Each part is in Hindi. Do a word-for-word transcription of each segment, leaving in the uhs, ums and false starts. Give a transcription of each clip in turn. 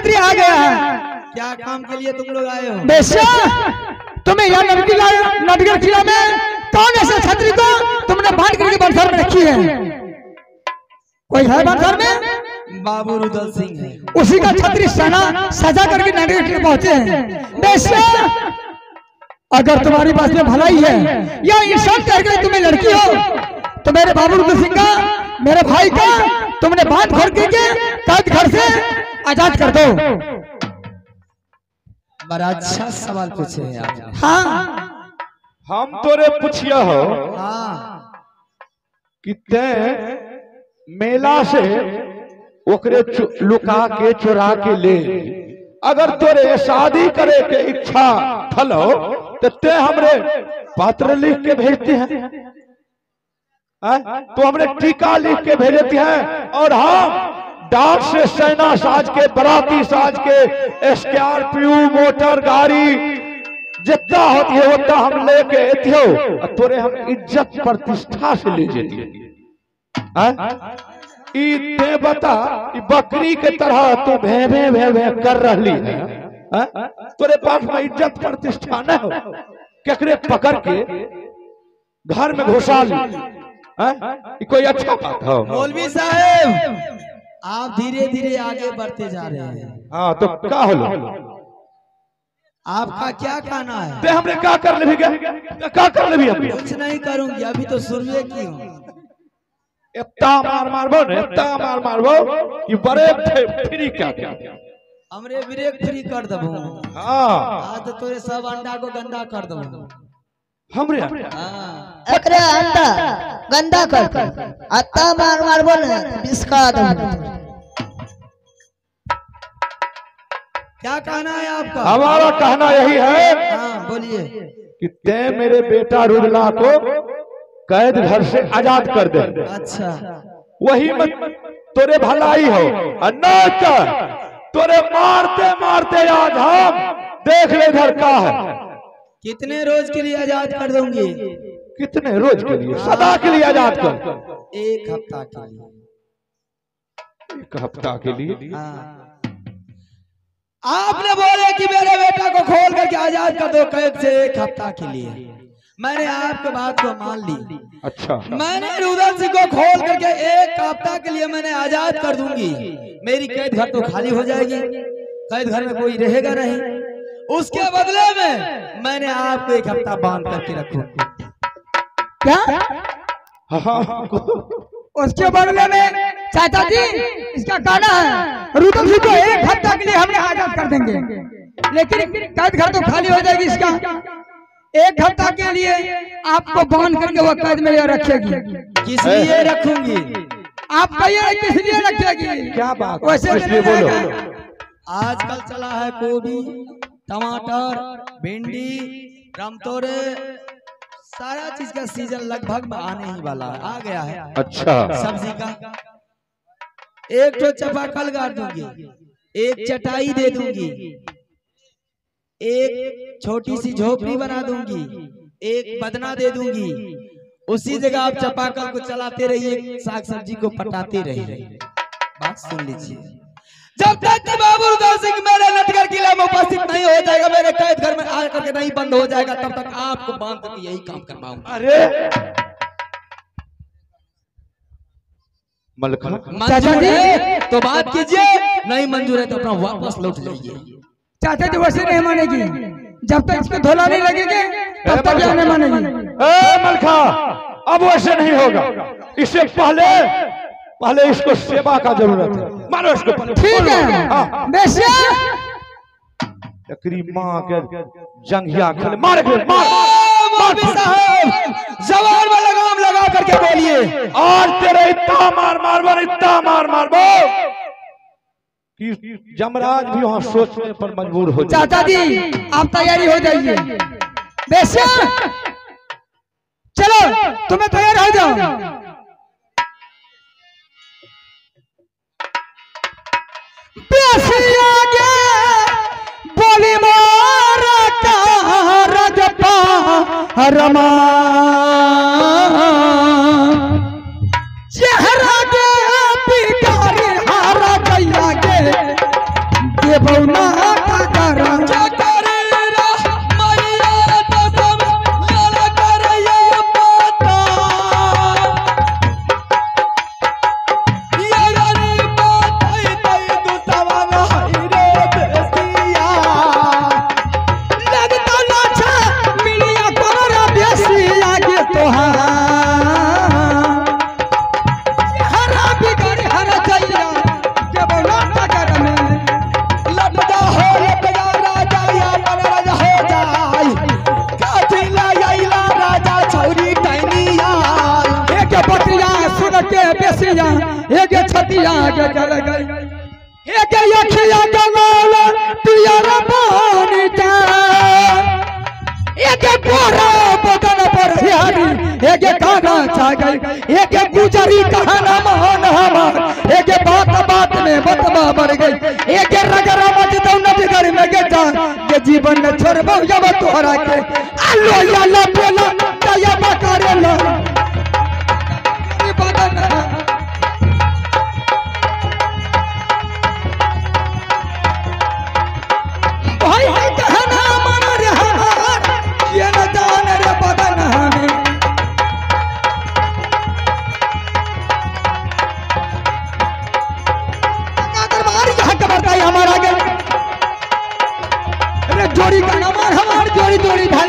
छतरी आ गया है। क्या काम के लिए तुम लोग आए हो? बेशा तुम्हें यह नटकी नटगर किला में कौन ऐसे छतरी को तुमने बांध करके बंसर में रखी है? कोई है बंसर में? बाबू रुदल सिंह है। उसी का छतरी सना सजा करके नटगर किले पहुंचे हैं। बेशा अगर तुम्हारी बात में भलाई है या इंसान कहकर तुम्हें लड़की हो तो मेरे बाबू रुदल सिंह का, मेरे भाई का तुमने बांध खोल के कैद घर से आजाद कर दो। बड़ा अच्छा सवाल पूछे हैं आप। हाँ हम तोरे पूछिया हो हाँ कि ते मेला से ओकरे लुका के चुरा के ले, अगर तोरे शादी करे के इच्छा थलो तो ते हमरे पात्र लिख के भेजते हैं, तो हमरे टीका लिख के भेजते हैं और हम डाक से सेना साज के, बराती साज के, स्कॉर्पियो मोटर गाड़ी जितना होती है उतना हम लेके एथियो, तोरे हम इज्जत प्रतिष्ठा से ले जेती। ते बता बकरी के तरह तू भे भे भे भे कर रही है, आ? तोरे पास में इज्जत प्रतिष्ठा न हो, केकरे पकड़ के घर में घुसा ली, कोई अच्छा बात हो? मौलवी साहब आप धीरे धीरे आगे बढ़ते जा रहे हैं। हाँ तो क्या होलो? आपका क्या कहना है? ते हमने क्या कर ले भी क्या क्या कर ले भी हम कुछ नहीं करूंगी, अभी तो शुरुए की हूँ। इतना मार मारबो ने, इतना मार मारबो कि बड़े फ्री क्या क्या हमरे ब्रेक फ्री कर दबो। हाँ आज तो तोरे सब अंडा को गंदा कर दबो। हमरे हाँ एकरे अंडा गंदा कर अत्ता मार मार बोल बिस्का दो। क्या कहना है आपका? हमारा कहना यही है हाँ बोलिए। कि ते मेरे बेटा रुदला को कैद घर से आजाद कर दे। अच्छा वही मत तोरे भलाई हो, अन्ना तोरे मारते मारते आज हम देख ले घर का है। कितने रोज के लिए आजाद कर दूंगी? कितने रोज के लिए? सदा के लिए आजाद कर। एक हफ्ता के लिए। एक हफ्ता के लिए? हाँ। आपने बोले कि मेरे बेटा को खोल करके आजाद कर दो कैद से एक हफ्ता के लिए। मैंने आपके बात को मान ली। अच्छा मैंने रुदल सिंह को खोल करके एक हफ्ता के लिए मैंने आजाद कर दूंगी। मेरी कैद घर तो खाली हो जाएगी, कैद घर में कोई रहेगा नहीं। उसके बदले में मैंने आपको एक हफ्ता बांध करके रखूंगा। क्या? हाँ उसके बदले में चाचा जी इसका कहना है रुदल सिंह को एक हफ्ता के लिए हमने आजाद कर देंगे, लेकिन कैद घर तो खाली हो जाएगी। इसका एक हफ्ता के लिए आपको बांध करके वो कैद में रखेगी। किस लिए रखूंगी? आप कहिए किस लिए रखेगी? क्या बात? वैसे बोलो। आजकल चला है गोभी, टमाटर, भिंडी, रामतोरे, सारा चीज का सीजन लगभग आने ही वाला है, आ गया है। अच्छा सब्जी का एक तो चापाकल गाड़ दूंगी, एक चटाई दे दूंगी, एक छोटी सी झोपड़ी बना दूंगी, एक बदना दे दूंगी। उसी जगह आप चापाकल को चलाते रहिए, साग सब्जी को पटाते रहिए। बात सुन लीजिए, जब तक कि बाबू रुदल सिंह मेरे नटगर किले में उपस्थित नहीं हो जाएगा, मेरे कैद घर में आकर के नहीं बंद हो जाएगा, तब तक आपको बांध करके यही काम करवाऊंगा। अरे मलखा मंजूर है तो बात कीजिए, नहीं मंजूर है तो अपना वापस लौट जाइए। चाचा जी वैसे नहीं मानेगी, जब तक इसको धोला नहीं लगेगी तब तक यह नहीं मानेगी। ए मलखा अब वैसे नहीं होगा, इससे पहले पहले इसको सेवा का जरूरत है। मारो इसको। ठीक है बेशा तकरी माँ के जंघिया खले मार के मार। मौलवी साहब जवान में लगाम लगा करके बोलिए। आज तेरे इतना मार मारबो, इतना मार मारबो कि जमराज भी वहां सोचने पर मजबूर हो जाए। चाचा जी आप तैयारी हो जाइए। बेशा चलो तुम्हें तैयार हो जाओ। बोली मारा का रजपा रमा चेहरा के पिकारी हारा गैया के बौना टगरा एक छतिया के जल गई एक अखिया के लाल पियर पानी जा एक गोरा बदन पर हरी एक काना छा गई एक गुजरी कहना मान हमार एक बात बात में बतबा बढ़ गई एक रगरा मच दो नजर में गेटा के जीवन में छोड़बो जब तोहरा के अल्लो अल्लाह बोला दया करेला जोड़ी का नंबर हमार जोड़ी जोड़ी भाई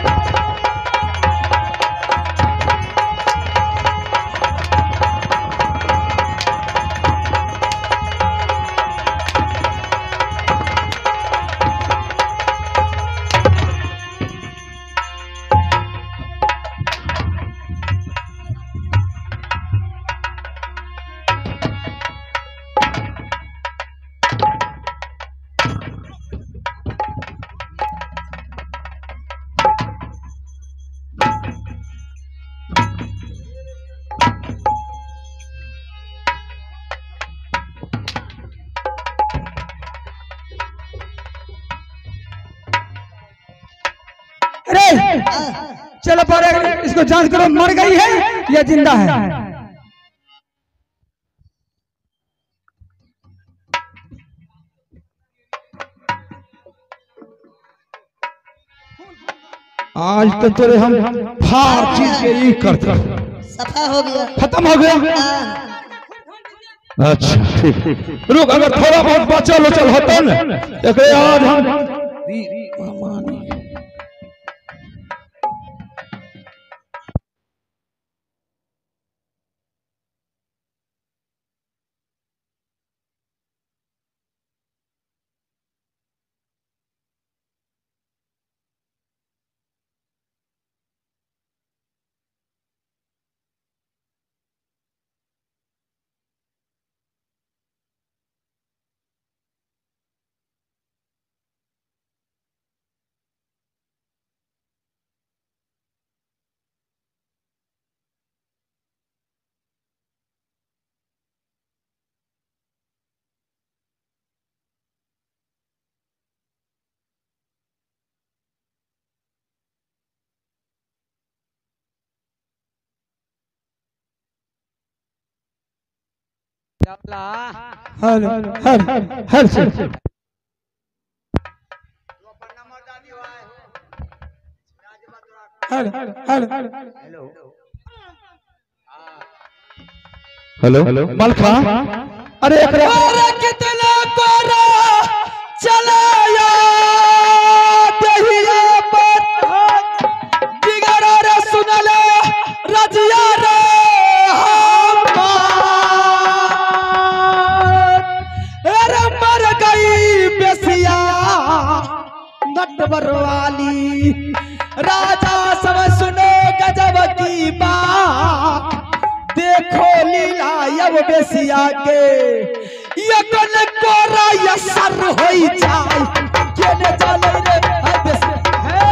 चलो पर इसको जांच करो मर गई है या जिंदा है। आज तो तेरे हम फार चीज के ही करते सफा हो गया खत्म हो गया। अच्छा ठीक रुक अगर थोड़ा बहुत बचल उचल होता ना एक आज हम hello hello hello hello hello मलखा अरे कितना कोरा चलाया दहिया पर दिगरा रे सुनले रजिया रे नटवर वाली राजा सब सुनो गजब की बात देखो लीला यव बेसिया के ये कन कोरा ये सर होई जाय केने चले रे हद से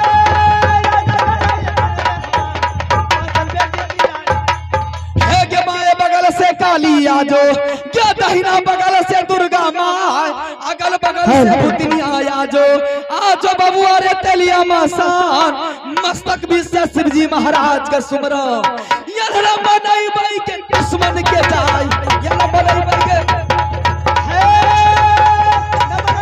हे के माए बगल से काली आजो क्या दहिना बगल से दुर्गा माँ अगल बगल से भूतनी आया जो आजो बबुआ रे तेलिया मसान मस्तक भी से शिव जी महाराज का सुमरो यलरा बनाई बाई के दुश्मन के जाय यलरा बनाई बाई के हे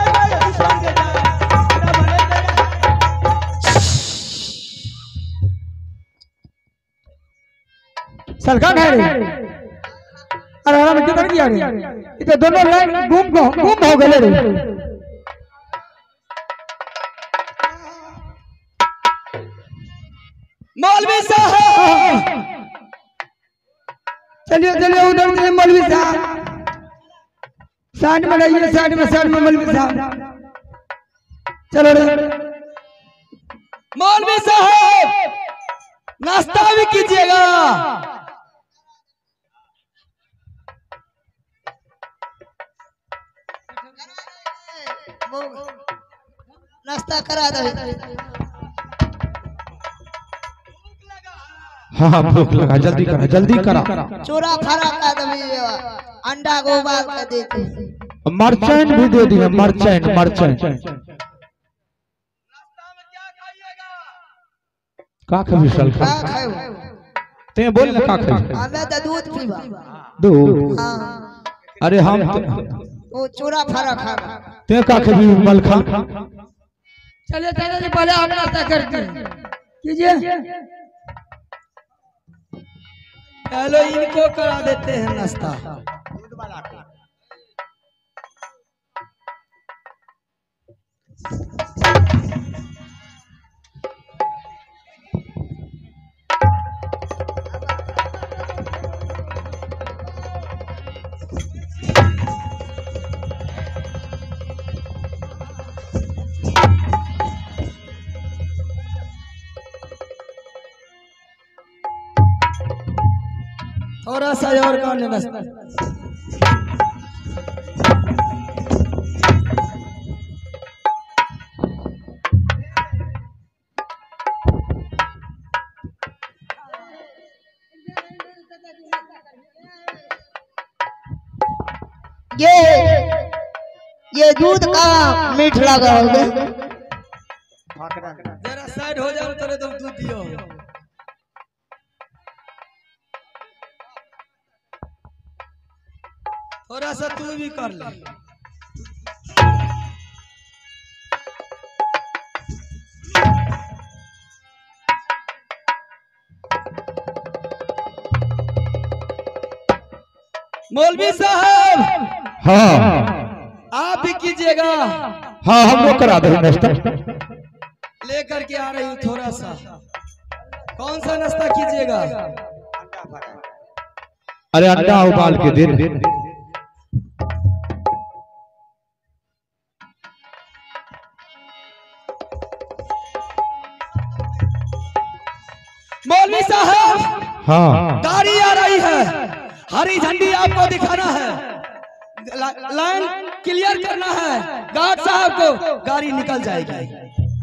सलखा खाए रे अरे हराम किधर गया रे इधर दोनों लाइन गुम गो गुम हो गए रे मौलवी साहब चलिए चलिए उधर चलिए मौलवी साहब साइड में रहिए साइड में साइड में मौलवी साहब चलो रे मौलवी साहब नाश्ता भी कीजिएगा। नाश्ता करा दो। हाँ हाँ भूख लगा जल्दी करा जल्दी करा। चूरा फरा का दबी अंडा को उबाल कर देते। मर्चेंट भी दे दिए मर्चेंट मर्चेंट। का खाबी सलखा का खाओ ते बोल ना का खाबी हमें तो दूध पीबा। दूध हां अरे हम वो चूरा फरा खा ते का खाबी मलखा। चलिए चलिए पहले आप नाश्ता करते कीजिए। हेलो इनको करा देते हैं नाश्ता। थोड़ा सा और करने नाश्ता। ये ये दूध का मीठ लगा होगा। जरा साइड हो जाओ तेरे तुम दूध दियो। थोड़ा सा तू भी कर ले। मौलवी साहब हाँ आप भी कीजिएगा। हाँ हम लोग करा दे नाश्ता। लेकर के आ रही हूँ थोड़ा सा। कौन सा नाश्ता कीजिएगा? अरे अंडा उबाल के दे दे। मौलवी साहब हाँ गाड़ी आ रही है, हरी झंडी आपको दिखाना है, ला, लाइन क्लियर करना है। गार्ड साहब को गाड़ी निकल जाएगी।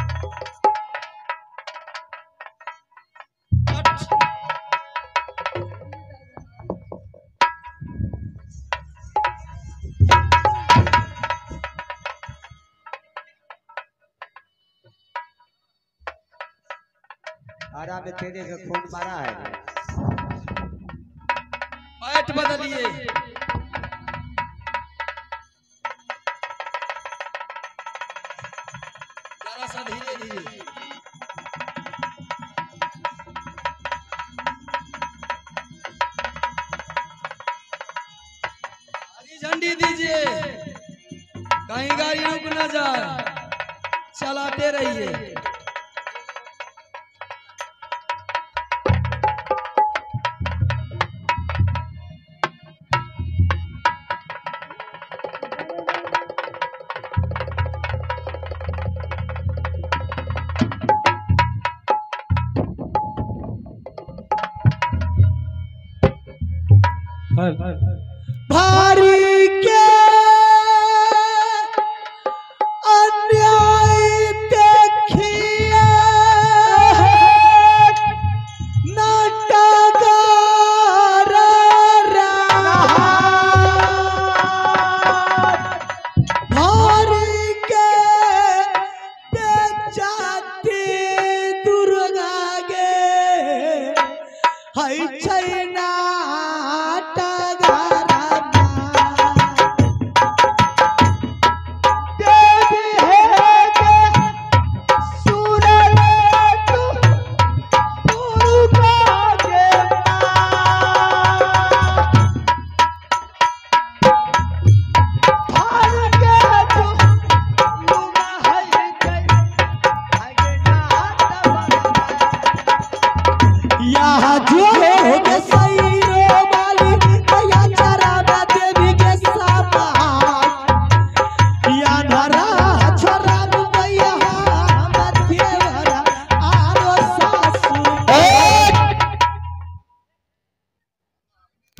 आराम में तेरे का खून मारा है। बैठ बदलिए। जरा सा धीरे धीरे। हरी झंडी दीजिए, कहीं गाड़ी रुक ना जाए, चलाते रहिए। भारी के अन्याय देखिए नाटगार भारी के बेचाती दुर्गा गे है छैना नाटगार।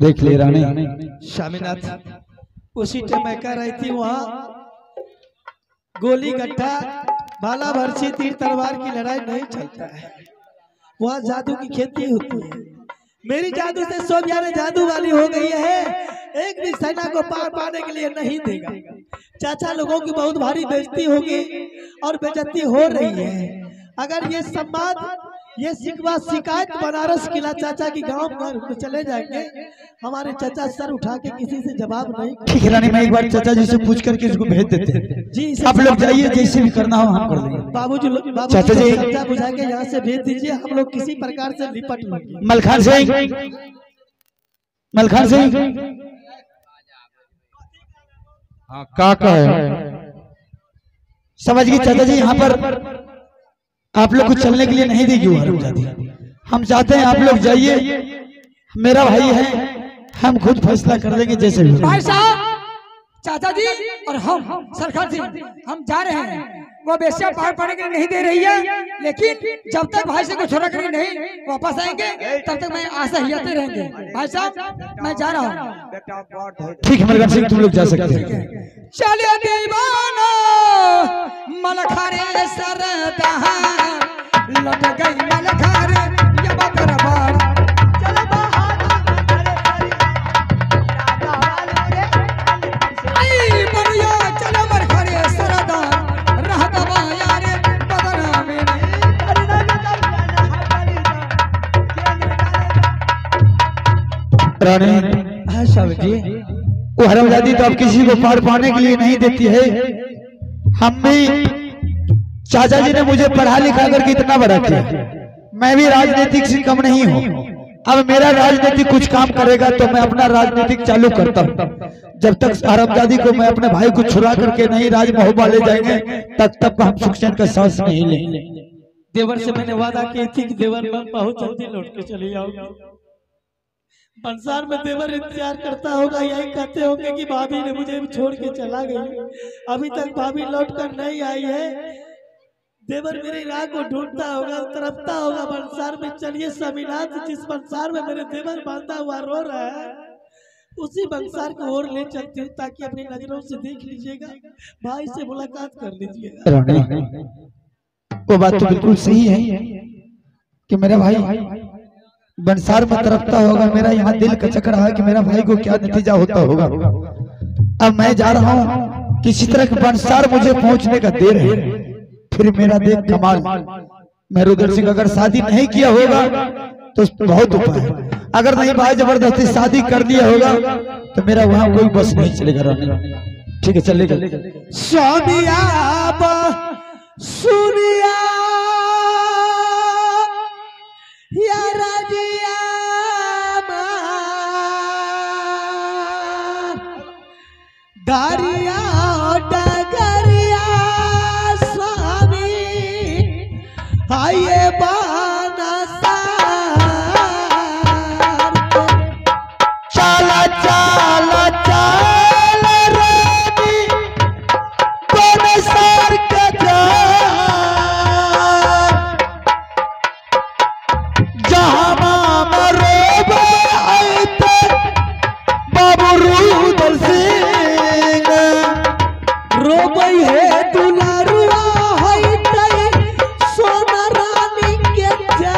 देख ले रानी। स्वामीनाथ उसी टाइम मैं कह रही थी वहाँ गोली गट्ठा भाला भरसी तीर तलवार की लड़ाई नहीं चलता है, वहाँ जादू की खेती होती है। मेरी जादू से सब यार जादू वाली हो गई है, एक भी सेना को पार पाने के लिए नहीं देगा। चाचा लोगों की बहुत भारी बेइज्जती होगी और बेइज्जती हो रही है। अगर ये संवाद ये शिकवा शिकायत बनारस किला चाचा की गांव में चले जाएंगे, हमारे चाचा सर उठा के किसी से जवाब नहीं। ठीक है रानी, मैं एक बार चाचा जी से पूछ करके इसको भेज देते हैं। जी आप लोग जाइए, जैसे भी करना हो हम कर देंगे। बाबूजी चाचा जी चाचा बुझा के यहाँ से भेज दीजिए, हम लोग किसी प्रकार से निपट लेंगे। मलखान सिंह, मलखान सिंह, हाँ काका है। समझ गए चाचा जी, यहाँ पर आप लोग को चलने के लिए नहीं देगी वो हरमजादी। हम चाहते हैं आप लोग जाइए, मेरा भाई है, हम खुद फैसला कर लेंगे जैसे भी। भाई साहब, चाचा जी और हम सरकार जी हम जा रहे हैं। वो बेसिया पार पाने के लिए नहीं दे रही है, लेकिन जब तक भाई से कुछ छोड़ा करके नहीं वापस आएंगे तब तक मैं आशा हियाते रहेंगे। भाई साहब मैं जा रहा हूँ। ठीक है मलखान सिंह, तुम लोग जा सकते हैं। चले दीवाना मलखारे सरदा लट गई मलखारे ये बकरबार चल आई बनिया चल मलखारे सरदा रह दबा यारे बदना में रानी हाँ शाह जी, वो हरमजादी तो अब किसी को पार पाने के लिए नहीं देती है। हम भी, चाचा जी ने मुझे पढ़ा लिखा करके इतना बड़ा किया, मैं भी राजनीतिक से कम नहीं हूँ। अब मेरा राजनीतिक कुछ काम करेगा तो मैं अपना राजनीतिक चालू करता हूँ। जब तक हरमजादी को मैं अपने भाई को छुड़ा करके नहीं राजमहल ले जाएंगे तब तक हम सुख चैन का सांस नहीं लेंगे। देवर से मैंने वादा की थी कि देवर मैं बहुत जल्दी लौट के चली जाऊंगी। संसार में देवर इंतजार करता होगा, यही कहते होंगे कि भाभी ने मुझे छोड़ के चला गई, अभी तक भाभी लौट कर नहीं आई है। देवर मेरे राह को ढूंढता होगा, तरफता होगा संसार में। चलिए स्वामीनाथ, जिस संसार में मेरे देवर बांधा हुआ रो रहा है उसी संसार को और ले चलती हूँ, ताकि अपनी नजरों से देख लीजिएगा, भाई से मुलाकात कर लीजिएगा। वो बात तो बिल्कुल सही है कि मेरा भाई बंसार में तरफता होगा। मेरा यहाँ दिल कचक रहा है कि मेरा भाई को क्या नतीजा होता होगा। अब मैं जा रहा हूँ, किसी तरह के बंसार मुझे पहुंचने का देर है, फिर मेरा देख कमाल। मैं रुद्र सिंह अगर शादी नहीं किया होगा तो बहुत उपाय है, अगर नहीं भाई जबरदस्ती शादी कर दिया होगा तो मेरा वहाँ कोई बस नहीं चलेगा रानी। ठीक है चल ले स्वामिया सुनिया या राजिया दारिया डगरिया स्वामी आइए बाना चाला चाला चाल रानी कोने सार के जा जहां मामा रोबे आते बाबू रुदल सिंह रोबई है दुलारुआ होइते सोना रानी के जा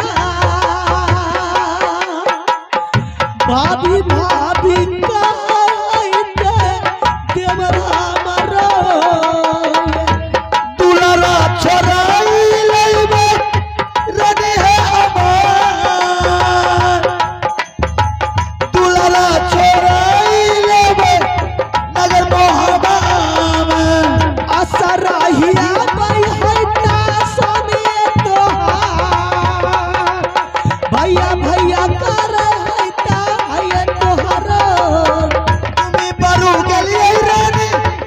भाभी भाभी कहते देवरा मरो दुलारा छोराई लेबे रनी है अमर दुलारा छोराई लेबे नगर मोहब्बा में असराहिया बई होइता स्वामी तोहार भैया भैया कर होइता है तोहारो तुम्हें बरू के लिए रानी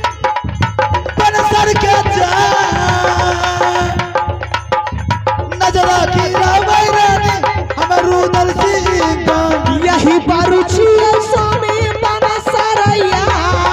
बनसर के जा नजरा की रावई रानी हम रुदल सिंह का यही बारूची स्वामी बनसरैया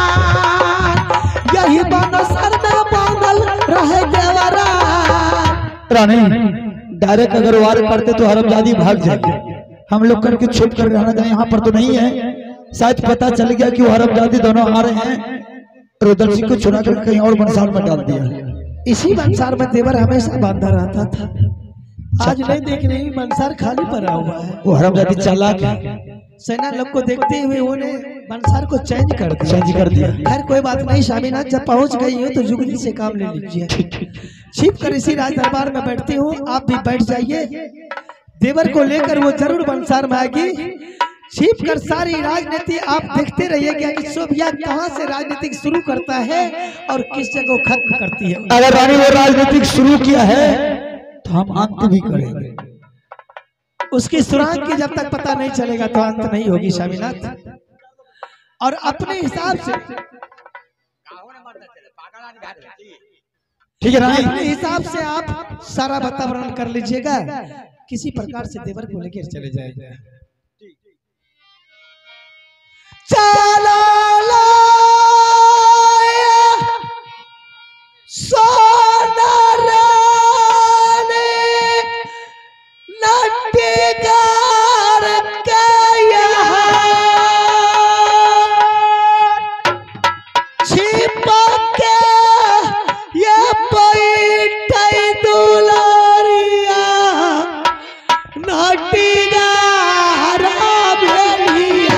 यही बनसर में बांधल रहे देवरा रानी। डायरेक्ट अगर वार करते तो हरमजादी भाग जाएगी, हम लोग करके छुप कर रहना चाहिए। यहाँ पर तो नहीं है, शायद पता चल गया कि वो हरमजादी दोनों आ रहे हैं, रुद्र सिंह को चुरा कर कहीं और मंसार में डाल दिया। इसी मंसार में देवर हमेशा बांधा रहता था, आज नहीं देख रही मंसार खाली पड़ा हुआ है। वो हरमजादी चालाक है, सेना लोग को देखते हुए उन्होंने मंसार को चेंज कर दिया चेंज कर दिया। खैर कोई बात नहीं स्वामीनाथ, जब पहुंच गई हो तो जुगली से काम ले लीजिए। छिप कर इसी राज दरबार में बैठती हूँ, आप भी बैठ जाइए। देवर को लेकर वो जरूर मंसार में आएगी। छिप कर सारी राजनीति आप देखते रहिएगा कि सोभिया कहाँ से राजनीतिक शुरू करता है और किस जगह खत्म करती है। अगर रानी वो राजनीतिक शुरू किया है तो हम अंत भी करेंगे। उसकी सुराग की जब तक पता नहीं चलेगा तो अंत नहीं होगी स्वामीनाथ। और अपने हिसाब से ठीक है रानी, अपने हिसाब से आप सारा वातावरण कर लीजिएगा, किसी प्रकार से देवर को लेकर चले जाएगा। चला सोना रानी नटगार का यहाँ छिप के ये बैठे दुलारिया नटगार भेलिया।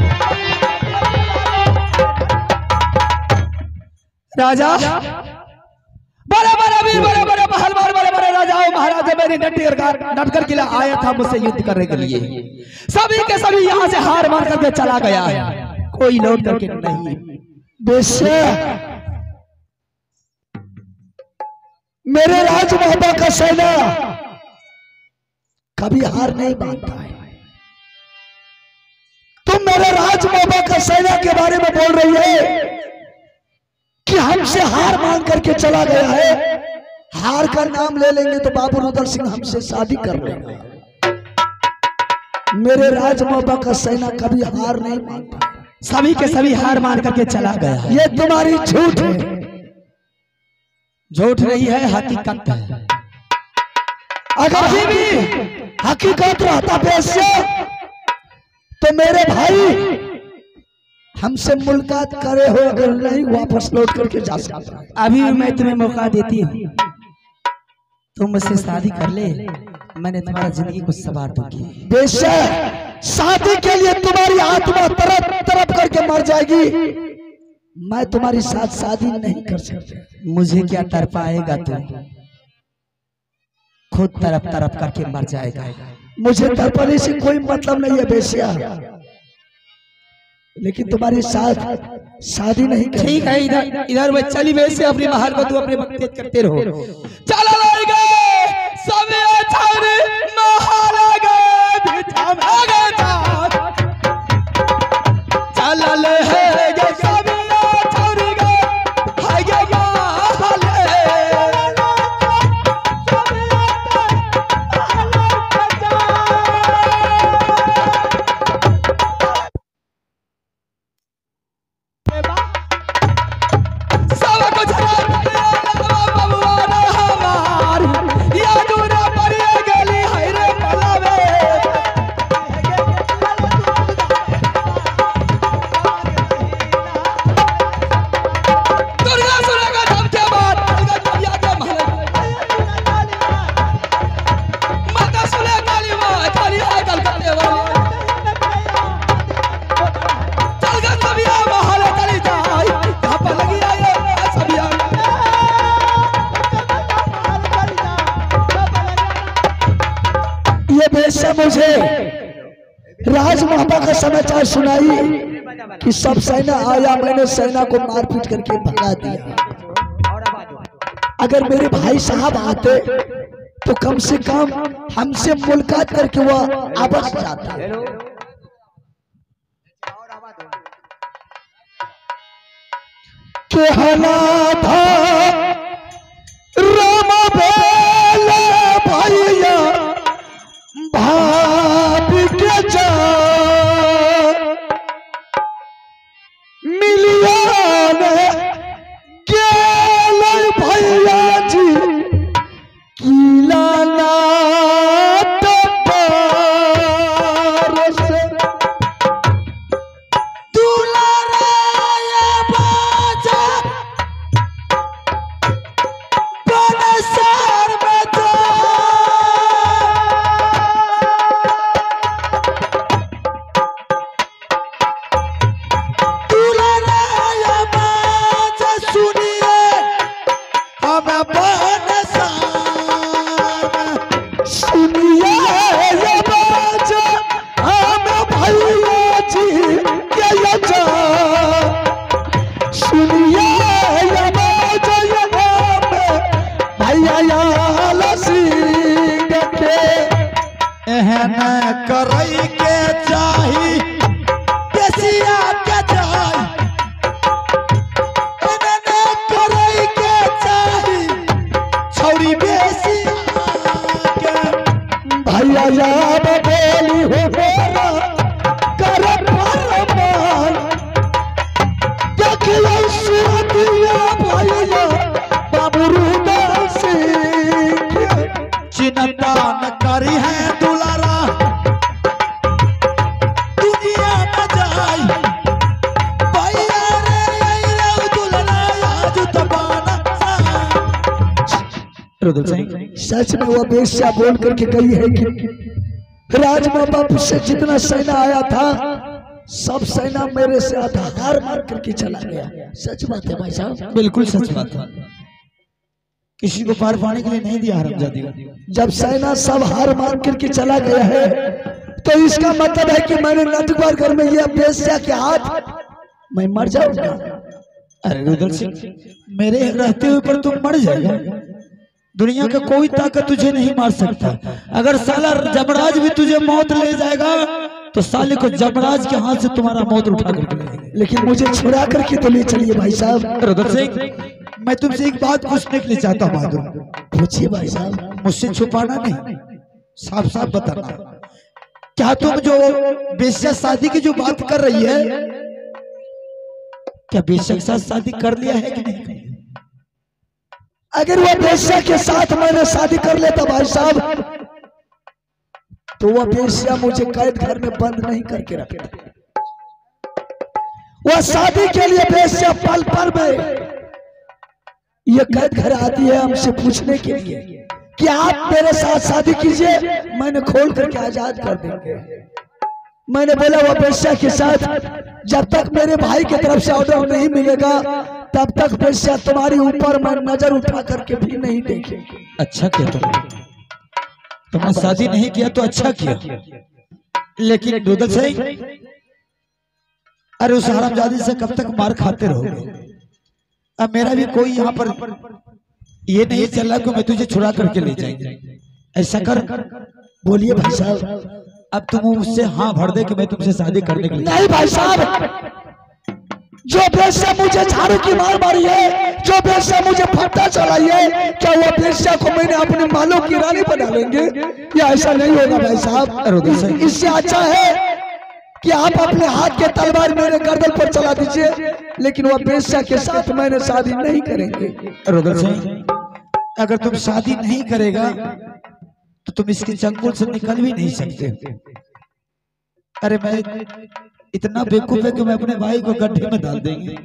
राजा बड़े बड़े वीर, बड़े बड़े पहलवान, बड़े बड़े राजाओं महाराजा मेरी नटकर किला आया था मुझसे युद्ध करने के लिए। सभी के सभी यहाँ से हार मान करके चला गया है, कोई लौट करके नहीं। बेशा मेरे राज बाबा का सेना कभी हार नहीं मानता है। तुम मेरे राज बाबा का सेना के बारे में बोल रही है कि हमसे हार मान करके चला गया है। हार का नाम ले लेंगे तो बाबू रुद्र सिंह हमसे शादी कर लेगा। मेरे राज बाबा का सेना कभी हार नहीं मानता। सभी के सभी हार मान करके चला गया। ये तुम्हारी झूठ है। झूठ नहीं है, हकीकत है। अगर अभी भी हकीकत रहता बेशा तो मेरे भाई हमसे मुलाकात करे हो, अगर नहीं वापस लौट करके जा सकता। अभी मैं तुम्हें मौका देती हूँ, तुम मुझसे शादी कर ले, मैंने तुम्हारा जिंदगी को संवार दूंगी। बेशक शादी के लिए तुम्हारी आत्मा तरफ तरफ करके मर जाएगी, मैं तुम्हारी साथ शादी नहीं कर सकता। मुझे क्या तरपाएगा तू, खुद तरफ तरफ करके मर जाएगा। मुझे तरपाने से कोई मतलब नहीं है बेशिया, लेकिन तुम्हारी साथ शादी नहीं कर। ठीक है, इधर इधर मैं चली वैसे अपने महल को तू अपने वक्त तेज करते रहो। चला लाएगा सब अछारे महल गए बिछा में गए चला ले है ये सब अछारे गए है ये महल मुझे राज महाबा का समाचार सुनाई कि सब सेना आया, मैंने सेना को मारपीट करके भगा दिया। अगर मेरे भाई साहब आते तो कम से कम हमसे मुलाकात करके वह वापस जाता। कहना था रामा बेला भैया भाभी के जा मिलियन गेल भैया जी किला नाट पार से दुलाराया बाजा बनसार में जा करई के चाही बेसिया के चाही एने करई के चाही छौरी बेसिया के भैया याद बोली हो मेरा कर परमान देखियो सुदिया भैया बाबू रुदा सिंह चिंता न करी है दुलारा दुनिया न जाई भैया रे रे दुलारा आज तबाना रुदल सिंह सच में वह बेस्या बोल करके गई है कि राजमा बापू से जितना सेना आया था सब सेना मेरे से आधा हार मार करके चला गया। सच बात है भाई साहब, बिल्कुल सच बात है। किसी को पार पाने के लिए नहीं दिया हरामजादी को। जब सेना सब हार मान करके चला गया है तो इसका मतलब है कि मैंने नटवर घर में ये बेस्या के हाथ मैं मर जाऊंगा। अरे रुदल सिंह, मेरे रहते हुए पर तुम मर जाएगा। दुनिया का कोई ताकत तुझे नहीं मार सकता। अगर साला जमराज भी तुझे मौत ले जाएगा तो साले को जमराज के हाथ से तुम्हारा मौत उठा करके ले जाएगा। लेकिन मुझे छुड़ा करके तो ले चलिए भाई साहब। रुदल सिंह, मैं तुमसे एक बात पूछने के लिए चाहता हूँ बहादुर। पूछिए भाई साहब। मुझसे छुपाना नहीं, साफ साफ बताना। क्या तुम जो बेशक शादी की जो बात कर रही है, क्या बेशक साथ शादी कर लिया है कि नहीं? अगर वो बेस्या के साथ मैंने शादी कर लेता भाई साहब तो वह बेस्या मुझे कैद घर में बंद नहीं करके रखता। वह शादी के लिए बेस्या पल पल में ये कैद घर आती है हमसे पूछने के लिए कि आप मेरे साथ शादी कीजिए, मैंने खोल करके आजाद कर देंगे। मैंने बोला वह बेस्या के साथ जब तक मेरे भाई की तरफ से ऑर्डर नहीं मिलेगा तब तक बेस्या तुम्हारी ऊपर मैं नजर उठा करके भी नहीं देखेंगे। अच्छा किया तुम तुमने शादी नहीं किया तो अच्छा किया। लेकिन रुदल सिंह, अरे उस हरामजादी से कब तक मार खाते रहोगे? अब मेरा भी कोई यहाँ पर ये नहीं चल रहा कि मैं तुझे छुड़ा करके ले जाएंगे। ऐसा कर, बोलिए भाई साहब। अब तुम उससे हाँ भर दे कि मैं तुमसे शादी करने के लिए। नहीं भाई साहब, जो बेस्या मुझे झाड़ू की मार मारी है, जो बेस्या मुझे फट्टा चलाई है, क्या वो बेस्या को मैंने अपने मालों की रानी बना लेंगे? या ऐसा नहीं होगा भाई साहब। इससे अच्छा है कि आप अपने हाथ के तलवार मेरे गर्दन पर चला दीजिए, लेकिन वो बेस्या के साथ मैंने शादी नहीं करेंगे। रुदल सिंह, अगर तुम शादी नहीं करेगा तो तुम इसके चंगुल से निकल भी नहीं सकते। अरे मैं इतना बेवकूफ है कि मैं अपने भाई को गड्ढे में डाल देंगे।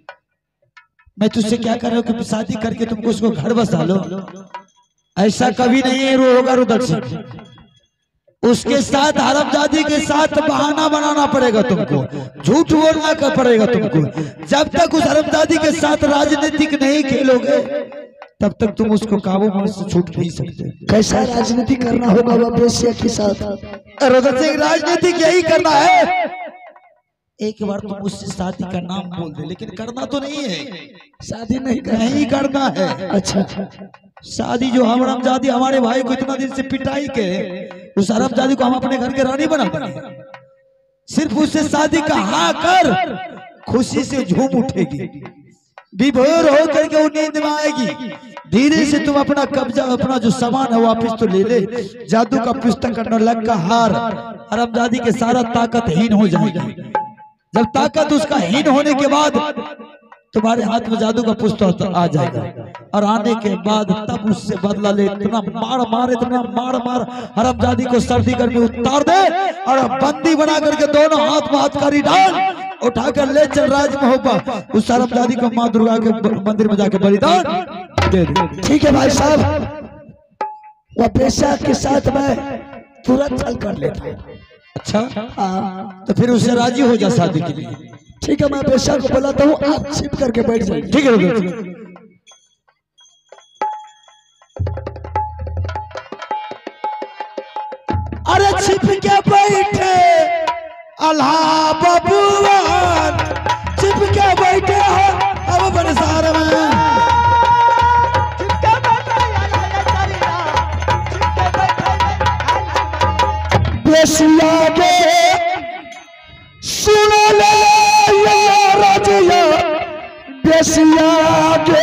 मैं तुझसे क्या कर रहा हूँ कि शादी करके तुमको उसको घर बसा लो। ऐसा कभी नहीं होगा रुदल सिंह। उसके साथ हरामजादी के साथ बहाना बनाना पड़ेगा तुमको, झूठ बोलना का पड़ेगा तुमको। जब तक उस हरामजादी के साथ राजनीतिक नहीं खेलोगे तब तक तुम उसको काबू में से छूट नहीं सकते। कैसा राजनीति करना होगा वह बेस्या के साथ? रुदल सिंह, राजनीति यही करना है। एक बार तुम उससे शादी का नाम बोल दे, लेकिन करना तो नहीं है। शादी नहीं करना नहीं करना है। अच्छा, शादी जो हम हरामजादी हमारे भाई को इतना दिन से पिटाई के, उस हरामजादी को हम अपने घर के रानी बना देंगे। सिर्फ उससे शादी का हाँ कर, खुशी से झूम उठेगी, विभोर होकर के वो नींद में आएगी। धीरे से तुम अपना कब्जा, अपना जो सामान है वापस तो ले ले। जादू का पुस्तक का नलक का हार हरामजादी के सारा ताकत हीन हो जाएगी। जब ताकत उसका हीन होने के बाद तुम्हारे हाथ में जादू का पुस्तक आ जाएगा, और आने के बाद तब उससे बदला ले। इतना मार मार इतना मार मार हरामजादी को सर्दी गर्मी उतार दे और बंदी बना करके दोनों हाथ में हथकड़ी डाल उठाकर ले चल राजमहल। उस हरामजादी को माँ दुर्गा के मंदिर में जाके बलिदान दे दे। ठीक है भाई साहब, वह पेशा के साथ मैं तुरंत हल कर लेता हूँ। अच्छा, तो फिर उससे राजी हो जा शादी के लिए। ठीक है, मैं पेशा को बुलाता हूँ, आप छिप करके बैठ जाइए। ठीक है। अरे छिप के बैठे अल्लाह बबुआन, छिप के बैठे हो अब बरसार में। बेसिया के सुनो ले या रजिया, बेसिया के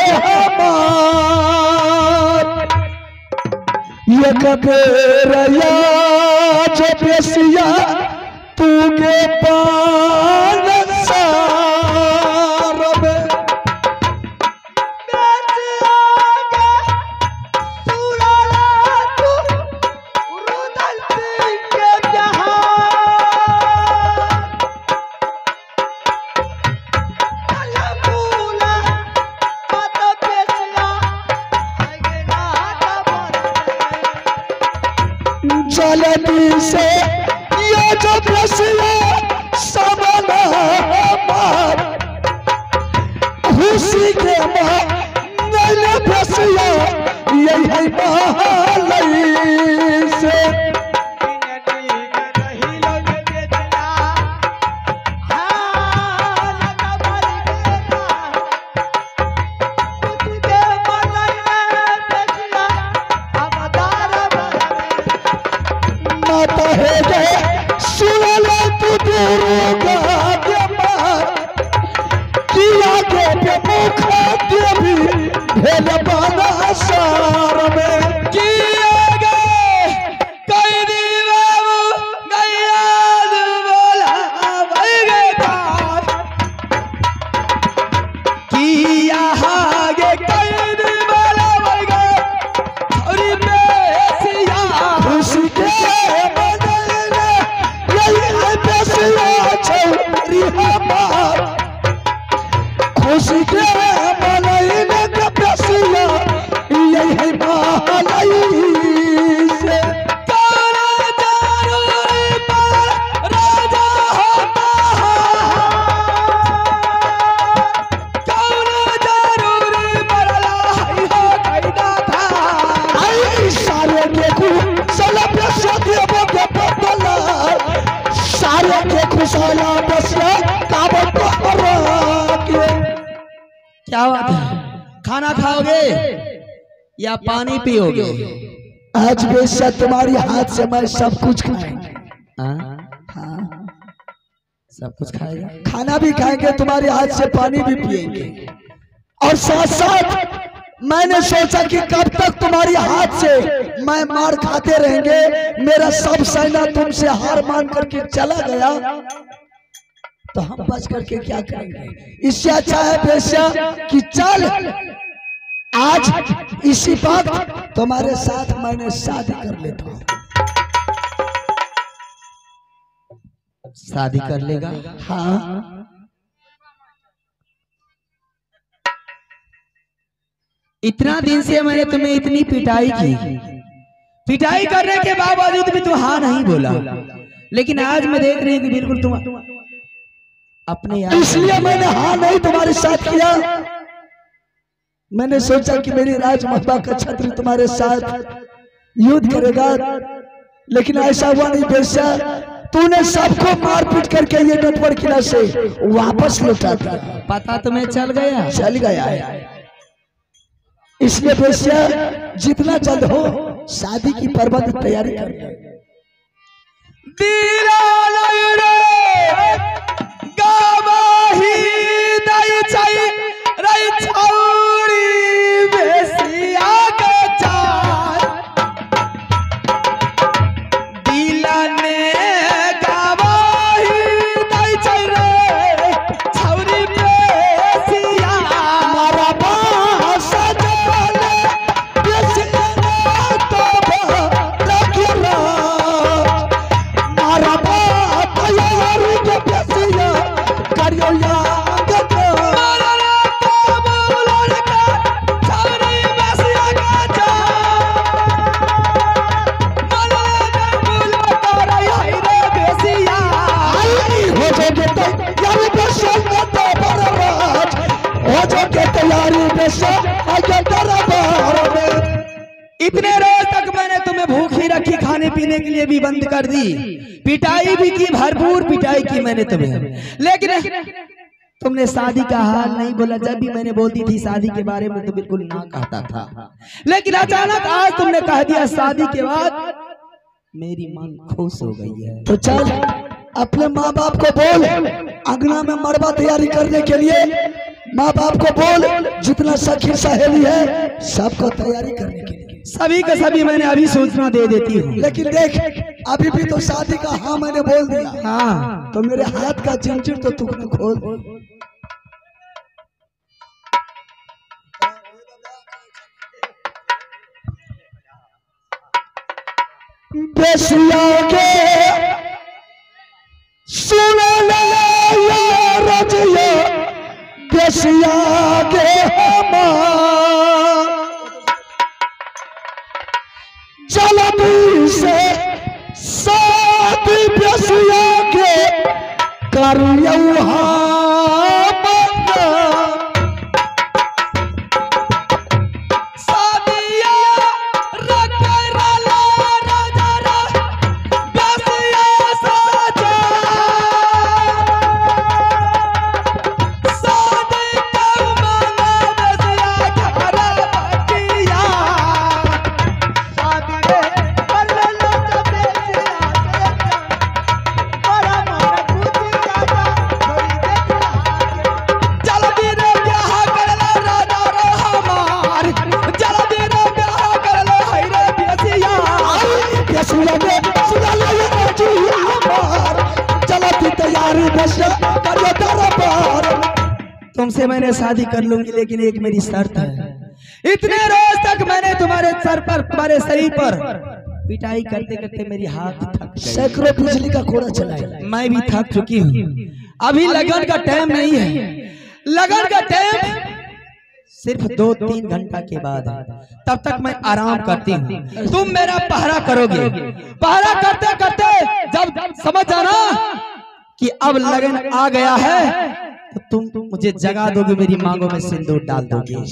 हमार ये कबेरया जो बेसिया तू के पान सार में। जलती से ये जो बेसिया सामना हमार, खुशी के मां नैन बेसिया यही है महालई से माता है गए सुनला तू दुर्गा के मार किया के पे मुखा देवी भेल बाना सार में किया गए कई दीवाबू गैया बोला भाई गे बात किया हागे कई दीवाला भाई गे थोड़ी बेसिया खुशी के बदले यही है बेसिया छौरी हमार खुशी के बदले के बेसिया यही है महालई से काला जरूरी पर राजा होता है काला जरूरी पर लाई हो कैदा था आई सारे के खुशला बेसिया देवो के बदला सारे के खुशला बेसिया काबो पर के क्या बात है खाना खाओगे या पानी पियोगे आज बेशा तुम्हारी हाथ से मैं सब कुछ खाएंगे हाँ सब कुछ खाएगा खाना भी खाएंगे तुम्हारे हाथ से पानी भी पिएंगे और साथ साथ मैंने सोचा कि कब तक तुम्हारी हाथ से मैं मार खाते रहेंगे मेरा सब सेना तुमसे हार मान करके चला गया तो हम बच करके क्या करेंगे इससे अच्छा है बेशा कि चल आज इसी वक्त तुम्हारे साथ मैंने शादी कर लेता हूँ शादी कर लेगा हाँ इतना दिन से मैंने तुम्हें इतनी पिटाई की पिटाई करने के बावजूद भी तू हाँ नहीं बोला लेकिन आज मैं देख रही हूँ कि बिल्कुल तुम अपने आप इसलिए मैंने हाँ नहीं तुम्हारे साथ किया मैंने सोचा कि मेरी राजमाता का छत्र तुम्हारे साथ युद्ध करेगा लेकिन ऐसा हुआ नहीं बेशा तूने सबको मार पीट करके ये नटवर किला से वापस लौटा दिया पता तुम्हें चल गया चल गया है इसलिए बेशा जितना जल्द हो शादी की प्रबंध तैयारी कर दिला नहीं रे गावाही दई चाई रई छौड़ी बेसिया के चार दिला ने गावाही दई चाई रे छौड़ी बेसिया मारा बास जले बेसिया तो रखिरा मारा बात यार के बेसिया करियो याद तो मारा तो बोलन का छौड़ी बेसिया के चार मारा तो बोलो तारा यही रे बेसिया आई हो जाओगे तो यार बेसिया तो बरराज हो जाओगे तैयारी बेसिया आगे दरबार में इतने रोज तक मैंने तुम्हें भूखी रखी खाने पीने के लिए भी बंद कर दी पिटाई भी की भरपूर पिटाई की मैंने तुम्हें लेकिन तुमने शादी का हाल नहीं बोला जब भी मैंने बोलती थी शादी के बारे में तो बिल्कुल ना कहता था लेकिन अचानक आज तुमने कह दिया शादी के बाद मेरी मन खुश हो गई है तो चल अपने माँ बाप को बोल अंगना में मरबा तैयारी करने के लिए माँ बाप को बोल जितना सखी सहेली है सबको तैयारी करने के लिए सभी का सभी मैंने अभी सूचना दे देती हूँ लेकिन देख अभी भी तो शादी का हाँ मैंने बोल दिया हाँ तो मेरे हाथ का जंजीर तो तूने खोल बेसिया के सुन ले या रजिया बेसिया के हमार जल्दी से साथ बेसिया के करियो शादिया लगे सुना ले ये राजी हमार चलती तैयारी बस करियो दरबार। तुमसे मैंने शादी कर लूंगी लेकिन एक मेरी शर्त है। इतने रोज तक मैंने तुम्हारे सर पर तुम्हारे शरीर पर पिटाई करते करते मेरी हाथ थक गई। सैकड़ों बिजली का घोड़ा चलाए। मैं भी थक चुकी हूँ। अभी लगन का टाइम नहीं है। लगन का टाइम सिर्फ दो तीन घंटा के बाद है। तब तक मैं आराम करती हूँ। तुम मेरा पहरा करोगे। पहरा करते करते जब समझ जाना कि अब लगन आ गया है तो तुम मुझे जगा दोगे, मेरी मांगों में सिंदूर डाल दोगे।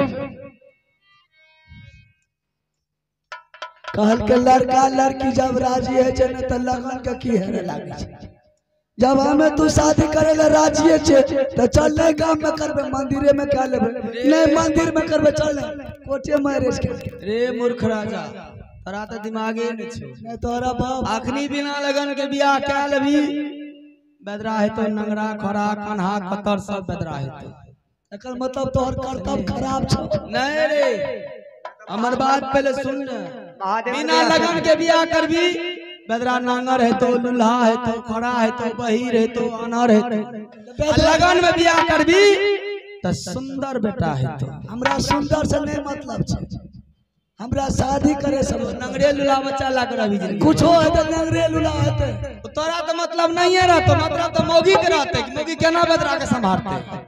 कहल के लड़का लड़की जब राजी है जने त लगन का की है लागे छे। जब हमें तू शादी करे ले राजी है छे त चल ले गांव में करबे, मंदिरे में का लेबे नहीं मंदिर में करबे, चल कोठे मैरिज के। रे मूर्ख राजा तोरा त दिमागे न छे। नहीं तोरा बाप आखनी बिना लगन के बियाह क्या लेबी? बेदरा है तो नंगरा खरा कन्हा कतर सब बेदरा है तो एकर मतलब तोहर कर्तव्य खराब छ। नहीं रे हमर बात पहले सुन। बिना लगन के बियाह करबी बेदरा नांगर है तो लुल्हा है तो खड़ा है तो बहिर है तो अनर है तो लगन में बियाह करबी तो सुंदर बेटा है तो। हमरा सुंदर से नहीं मतलब छ। हमरा शादी करे सब नंगरे लुला बच्चा ला कर अभी कुछ हो है तो नंगरे लुला है तो तोरा तो मतलब नहीं है रहा तो मतलब तो मौगी के रहते कि मौगी केना बेदरा के संभालते।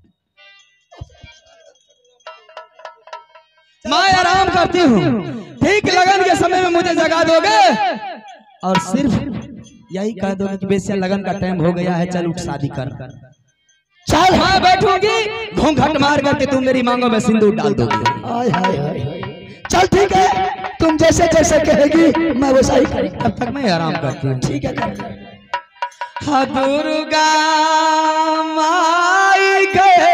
मैं आराम करती हूँ। ठीक लगन के समय में मुझे जगा दोगे और सिर्फ यही कह दोगे कि बेसिया लगन का टाइम हो गया है, चल उठ शादी कर। चल मैं बैठूंगी घूंघट मार करके तुम मेरी मांगों में सिंदूर डाल दोगी। हाय हाय हाय चल ठीक है, तुम जैसे जैसे कहेगी मैं वैसा ही करूंगी। तब तक मैं आराम करती हूँ। ठीक है कर। हाँ दुर्गा माई गए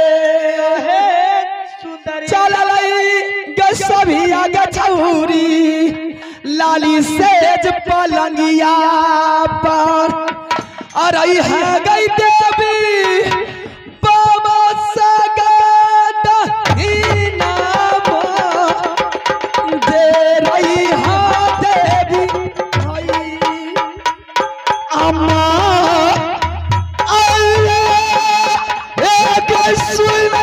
चल सभी आगे छौरी लाली सेज पलंगिया पर अरे है गई देवी बाबा सगत ही नाम दे रही है देवी अम्मा एक सुन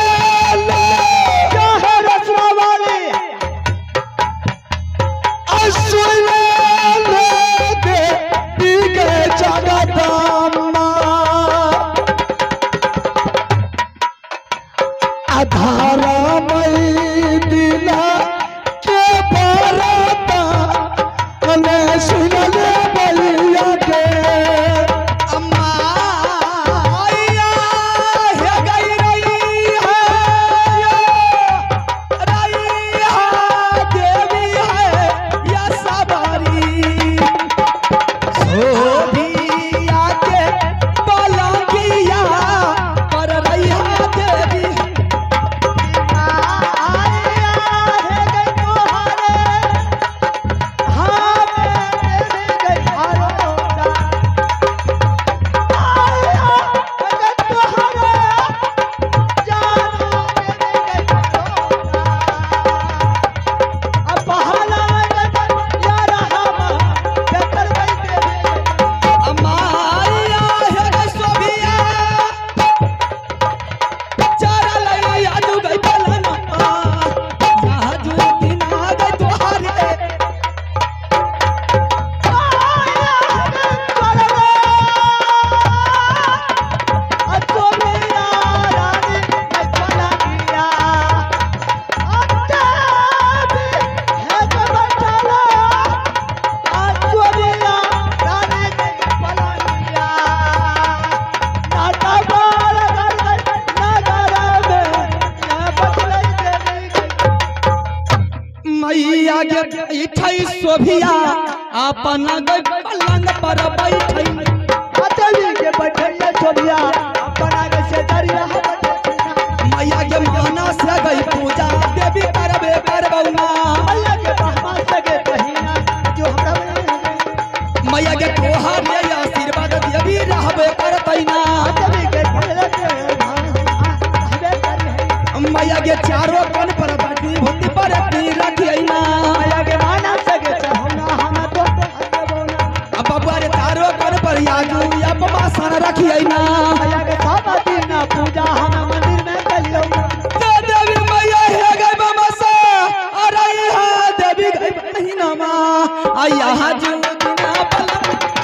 सोभिया अपन पलंग पर बैठई देवी के बैठई सोभिया अपन आगे से दरिया मैया के माना से गई पूजा देवी करबे करबौना मैया के बहमा से गए बहिना जो हमरा मैया के तोहार ले आशीर्वाद देवी रहबे करतैना देवी के रहबे करी मैया के चारों कन पर बैठी भूति पर रखियैना मैया के माना से गए सन रखिए ना भैया के सब दिन पूजा हम मंदिर में कलियो देवी मैया है गई मामा सा अरे यहाँ देवी गई महीना माँ आ यहाँ जो बिना पलक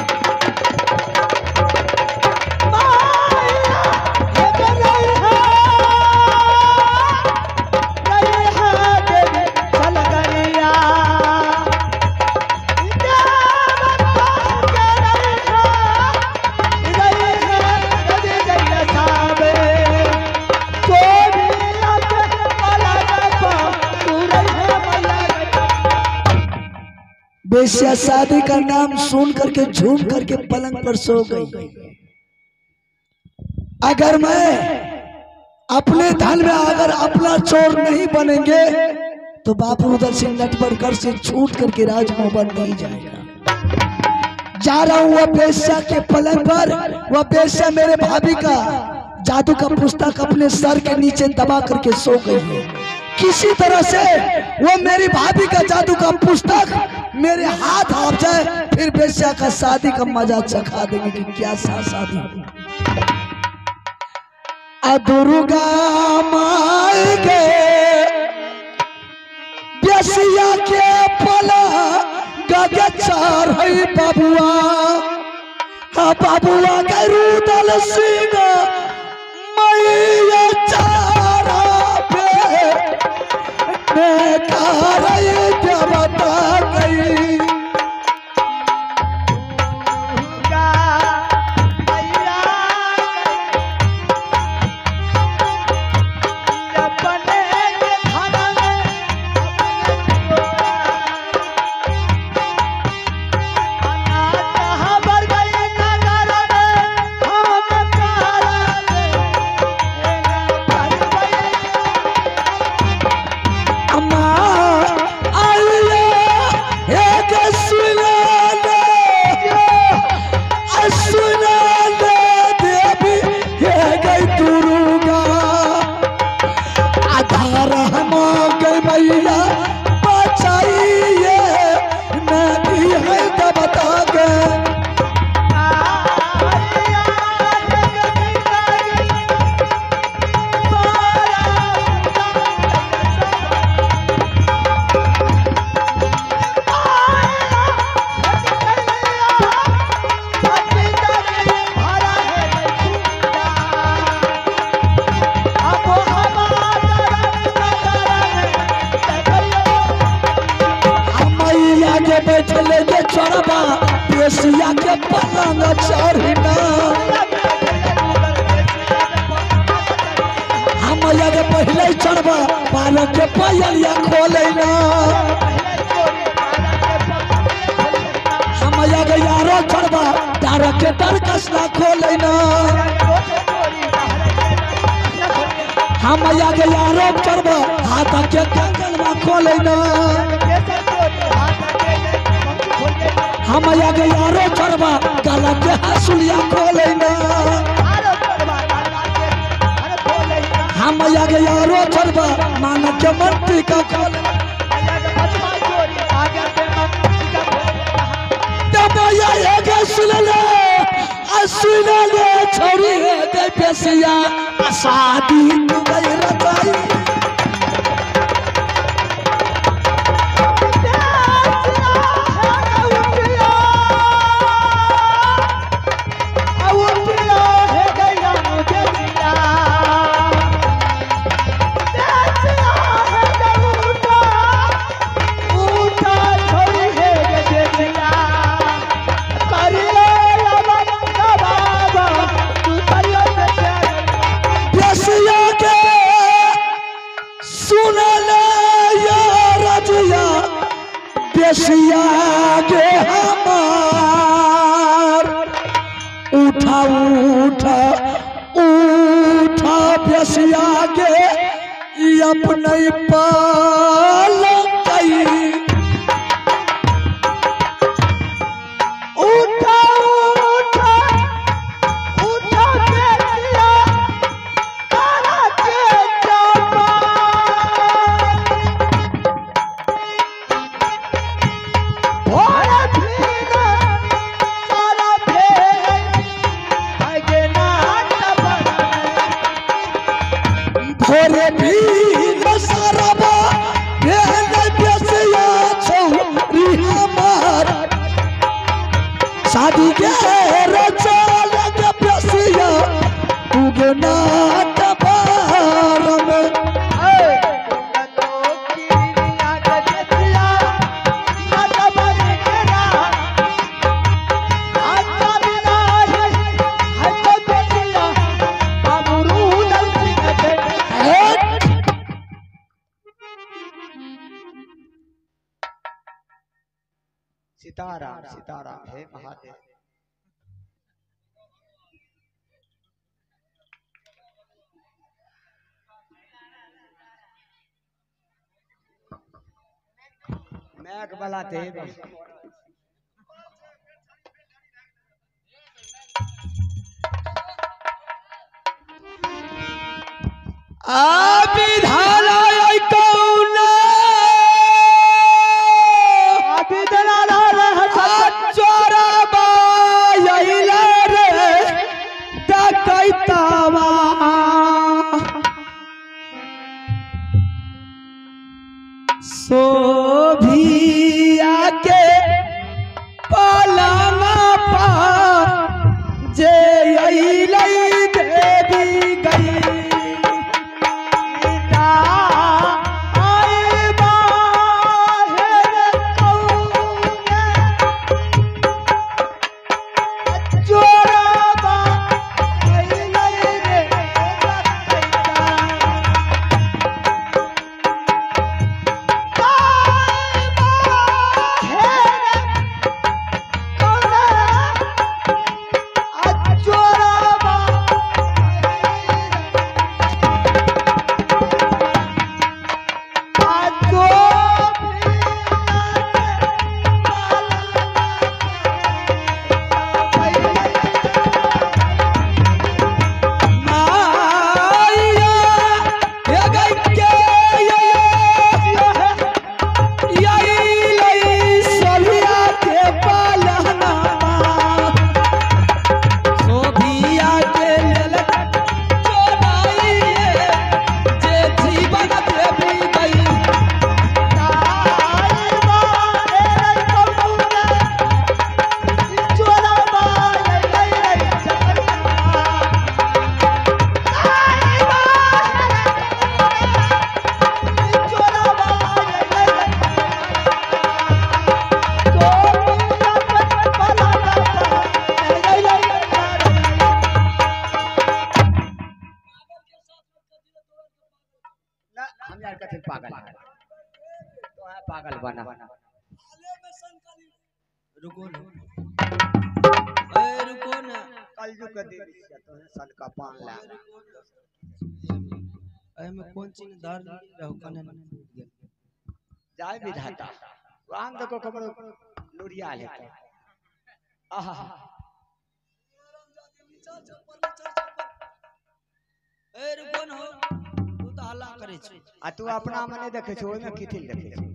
बेश्या शादी का नाम सुन करके झूम करके पलंग पर सो गई। अगर मैं अपने धन में अगर अपना चोर नहीं बनेंगे तो बापू उधर से नटबरकर से छूट करके राजमोहन नहीं जाएगा। जा रहा हूँ वह बेश्या के पलंग पर, वह बेश्या मेरे भाभी का जादू का पुस्तक अपने सर के नीचे दबा करके सो गई है। किसी तरह से वो मेरी भाभी का जादू का पुस्तक मेरे हाथ आ जाए, फिर बेश्या का शादी का मजा चखा देंगे कि क्या सा शादी। दुर्गा माई के बेश्या के पला गगे चार है बाबुआ, हाँ बाबुआ के रुदल सिंह मैया चारा बता गई। बेश्या के पलंग चढ़ना हम आगे पहले चढ़बा बालक के पयलिया खोलेना हम आगे यारो चढ़बा तार के दर कसला खोलेना हम आगे यारो चढ़बा हाथ के कंगनवा खोलेना हम आगे यारो चढ़बा गला के हसुलिया खोलेना हम आगे यारो चढ़बा मान के मंत्री का खोलेना दबाया आगे सुनले सुनले छोरी दे बेश्या शादी गई रताई बेश्या के हमार उठा उठा उठा बेश्या के अपने पालक उठा उठा उठा बेश्या काला के चापा शादी के रचाल के प्यासिया उगना तबार में सीताराम सीताराम हे महादेव। मैक बलाते विधालय कौन चोरा रे डकैतावा सोभिया के पलंगा पर जे अइलै देवी गई पागल है तो है पागल बना। रुको ना, ए रुको ना, कलयुग के दिन से तो है सन का पान ला ए मैं कौन चीज धर रहू कने जाय विधाता वहां देखो कमरो लुरिया ले आहा ए रुको ना, तू तो हल्ला करे छ आ तू अपना मने देखे छ ओय में किथिल देखे छ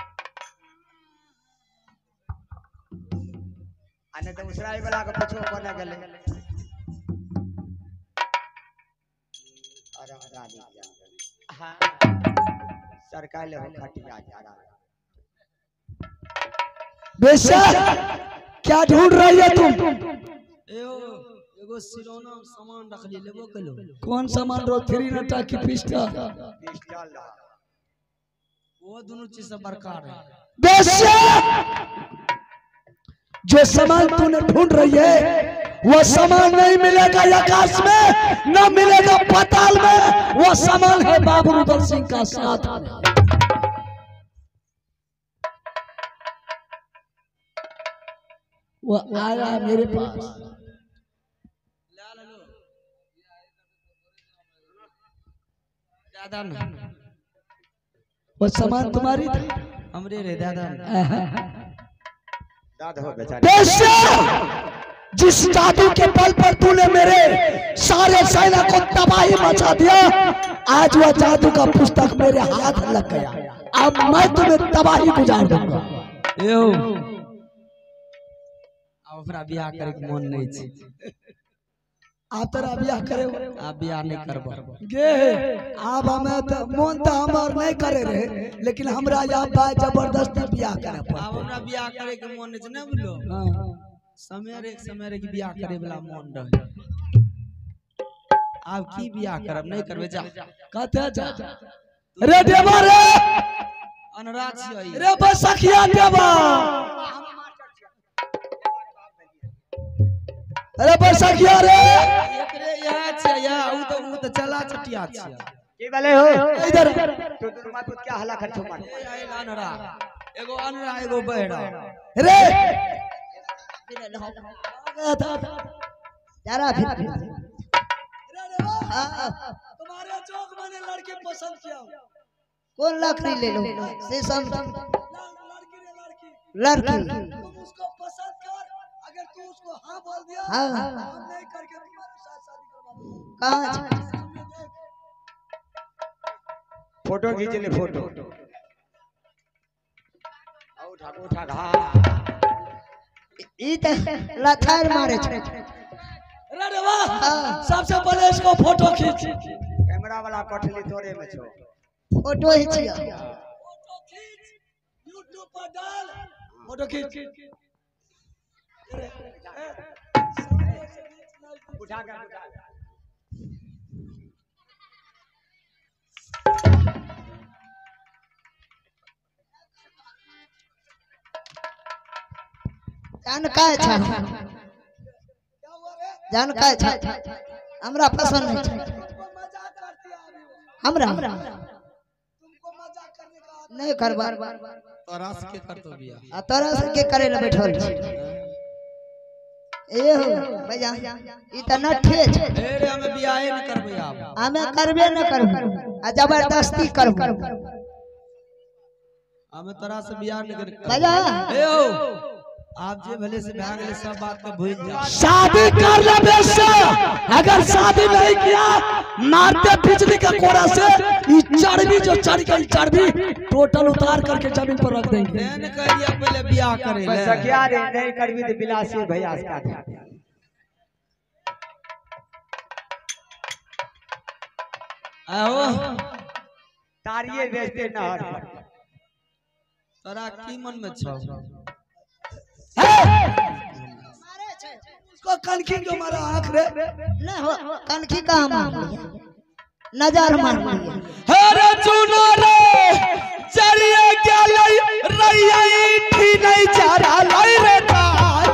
आने तो उसराई वाला के पछो बने गेले अरे रानी हां सरकार ले हो खटिया जा रहा बेशा क्या ढूंढ रही है तुम? एओ एगो सिरोना सामान रख ले लेबो कलो। कौन सामान रो? थ्री नटा की पिस्टल? पिस्टल वो दोनों चीज से बरकार है। बेशा जो सामान तूने ढूंढ रही है वो सामान नहीं मिलेगा आकाश में, न मिलेगा पाताल में। वो सामान है बाबू रुदल सिंह का साथ। वो आया मेरे पास। दादा ना वो सामान तुम्हारी थी? हमरे रे दादा ना। दादा हो बेचारे। बेशा जिस जादू के बल पर तूने मेरे सारे सेना को तबाही मचा दिया, आज वह जादू का पुस्तक मेरे हाथ लग गया। अब मैं तुम्हें तबाही गुजार दूंगा। एओ अब अपना बियाह करे के मन नहीं छी। आप तेरा बियाह करे आप बियाह नहीं करबो गे। आप हमें तो मन तो हमार नहीं करे रहे, लेकिन हमरा यहाँ बा जबरदस्ती बियाह करे अब पड़ते। हमरा बियाह करे के मन नहीं छ ना बोलो। समय रे समय रे की बियाह करे वाला मन रहे। आप की बियाह करब नहीं करबे जा कहते जा रे देवा रे अनरा छियै रे बसखिया देवा अरे बसखिया रे एकरे यह छै या उ त उ त चला चटिया छै की बोले हो इधर तू तू मत क्या हल्ला कर छो मार ए आइल अनरा एगो अनरा एगो बहरा रे जरा फिर तुम्हारे चौक मैंने लड़की पसंद किया कौन लकड़ी ले लो शीशम लड़की ने लड़की लड़की तुम उसको पसंद कर अगर तू उसको हाँ बोल दिया हाँ हम नहीं करके तुम्हारे साथ शादी करवा कहाँ फोटो खींच ले फोटो आओ उठा उठा घा ई त लथार मारे छै अरे रे वाह सबसे पहले इसको फोटो खींच कैमरा वाला कठली तोरे में छो फोटो ही छिया फोटो खींच यूट्यूब पर डाल फोटो खींच उठा कर उठा जान का छै जान का छै हमरा पसंद नहीं छै हमरा नहीं करबा तोरा से के करतो बियाह आ तोरा से के करे ले बैठल छै ए हो भैया ई त नठे छै ए रे हमें बियाहे नहीं करबे आप हमें करबे न करबो आ जबरदस्ती करबो हमें तोरा से बियाह नहीं कर भैया ए हो आप जे भले से भाग ले सब बात का भूल जा शादी कर ले बेशा अगर शादी नहीं किया मारते बिजली का कोड़ा से ये चर्बी जो चढ़ गई चर्बी टोटल उतार करके जमीन पर रख देंगे मैंने कह दिया पहले बियाह करे ले बस क्या रे नहीं करबी तो बिलासी भैया का था आओ तारिये बेचते नहर पर तोरा की मन में छौ उसको कनखी जो मारा आंख रे न हो कनखी का मार नजर मार अरे चुनो रे चलिए क्या लई रैया इठी नहीं चारा लई रे तार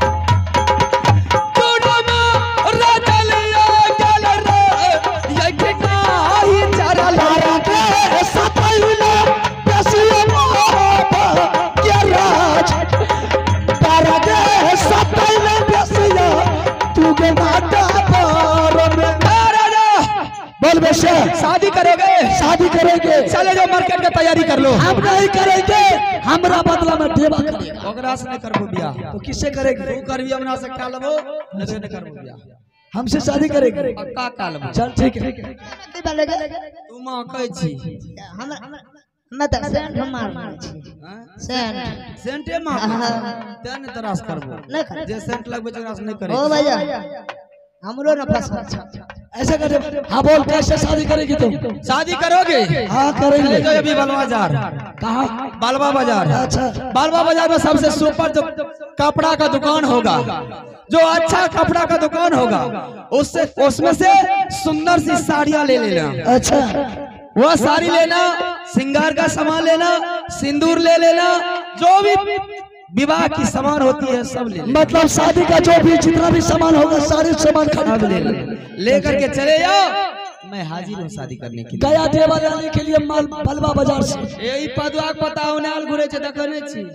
चुनो में रजलिया गल रे ये कि नहीं चारा लाया के सतैले बसिया मोहब्बा क्या राज तारा के सतैले बसिया तू के माता पर में बोल बेशा शादी करेंगे शादी करेंगे चले जाओ मार्केट का तैयारी कर लो हम नहीं करेंगे हमरा बदला में देवा करेगा ओकरा से नहीं करबो बियाह तो किससे करेंगे तू करबी हमरा से का लेबो नहीं नहीं करबो बियाह हमसे शादी करेंगे पक्का का लेबो चल ठीक है की बोलेगा तू मां कहै छी हम हम त सेंट मार छी हैं सेंट सेंटे मां तेन तरास करबो नहीं कर जे सेंट लगबे ओकरा से नहीं करे ओ भैया हमरो न पसंद छै ऐसा करे हाँ बोल कैसे शादी करेगी तुम शादी करोगे हाँ चले करेंगे जाओ अभी बलवा बाजार कहाँ बालवा बाजार अच्छा बालवा बाजार में सबसे सुपर जो कपड़ा का दुकान होगा जो अच्छा कपड़ा का दुकान होगा उससे उसमें से सुंदर सी साड़ियां ले लेना अच्छा वह साड़ी लेना श्रृंगार का सामान लेना सिंदूर ले लेना जो भी विवाह की सामान होती है सब ले लेना। मतलब शादी का जो भी जितना भी सामान होगा सारे सामान खरीद ले लेकर के चले जाओ मैं हाजिर हूँ शादी करने के लिए गया देवा लाने के लिए माल बलवा बाजार से यही पदुआक पता होनाल घुरे छे देखने छी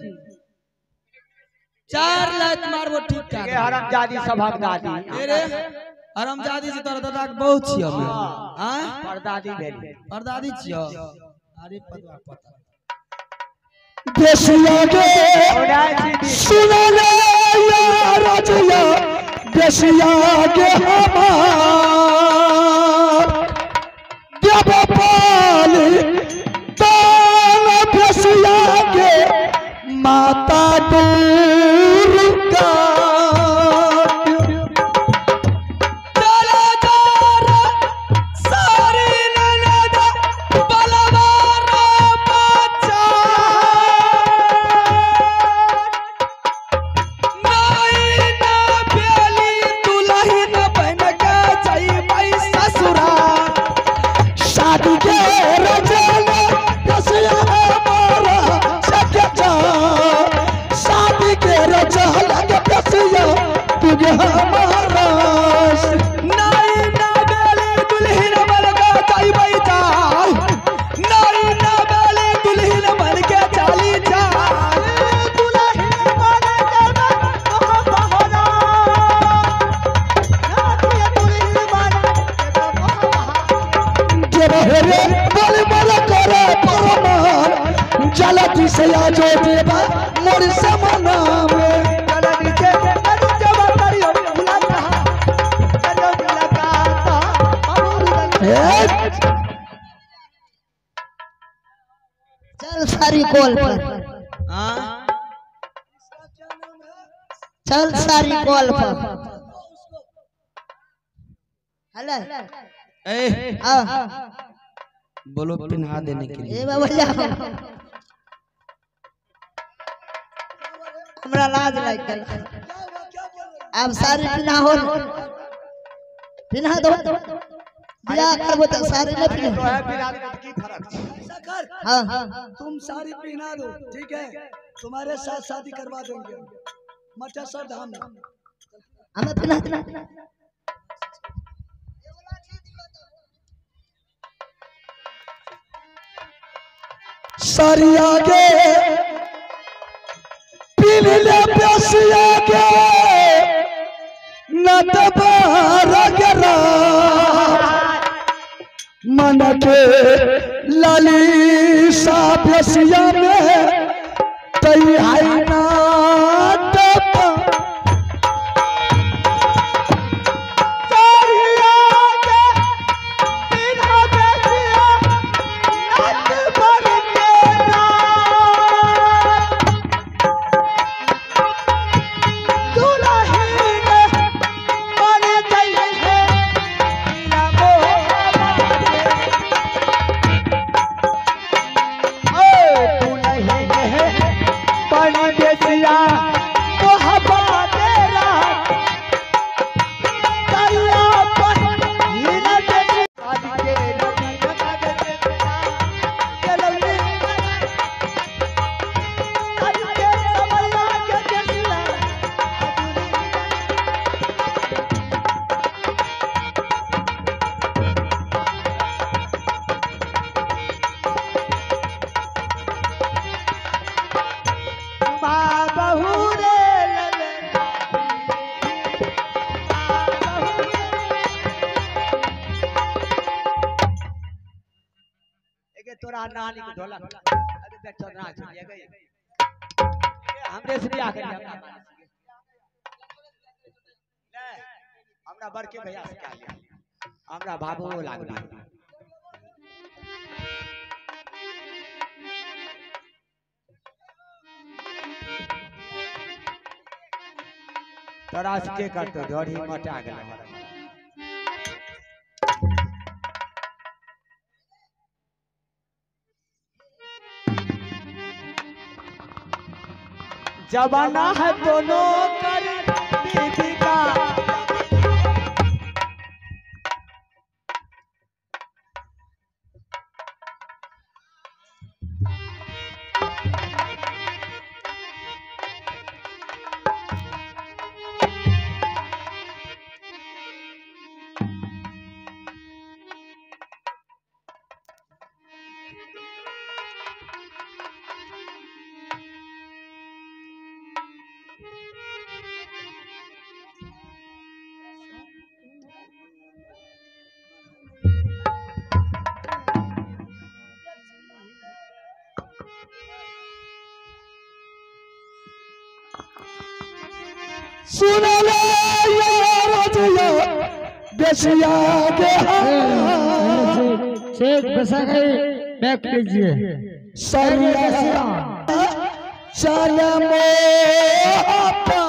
चार लाख मारबो ठीक के ठाक हरामजादी सभक दादी ए रे हरामजादी से तोरा दादा के बहुत छियो हम हां परदादी भेली परदादी छियो अरे पदुआक पता देसिया के सुनो ले यार रजिया देसिया के हमार देव पाली तान देसिया के माता दुर्गा चला जा सारी ननद बलवारा बच्चा नहीं तुझे हमारा नाई ना बेली दुल्हन बनके जाई भाई चाल, नाई ना बेली दुल्हन बनके चाली चाल, दुल्हन बनके बहना, नाती दुल्हन बनके बहना। रे बोल बोल करे परमान जलती से आ जो देवा मोर समना में जलती से अरे जब करियो मुलाका करियो मुलाका चल सारी कॉल पर, हां चल सारी कॉल पर। हेलो ए आ बोलो पिन्हा देने के लिए ए बाबा जाओ, हमरा लाज लाग गल। अब सारी पिन्हा हो, पिन्हा दो, बियाह करबो त सारी न पिन्हा। की फर्क है? हां तुम सारी पहना दो, ठीक है, तुम्हारे साथ शादी करवा देंगे। मचा सर धाम हमें पिन्हा देना। सारी आगे पीने ले प्यासिया के न दबारा गरा मन के लाली सा प्यासिया में तई हाई ना दबा तोरा नानी को ढोलक अरे बैठो ना चलिए गई हमरे से बियाह करिए हमरा बड़के भैया से कह लिया हमरा बाबू लागल तोरा से के करतो ढोरी मोटा गेल जमाना है दोनों कर बीबी का सुन ले यार रजिया बेसिया के शेख बसा गई बैक लीजिए सरिया चल मोहब्बा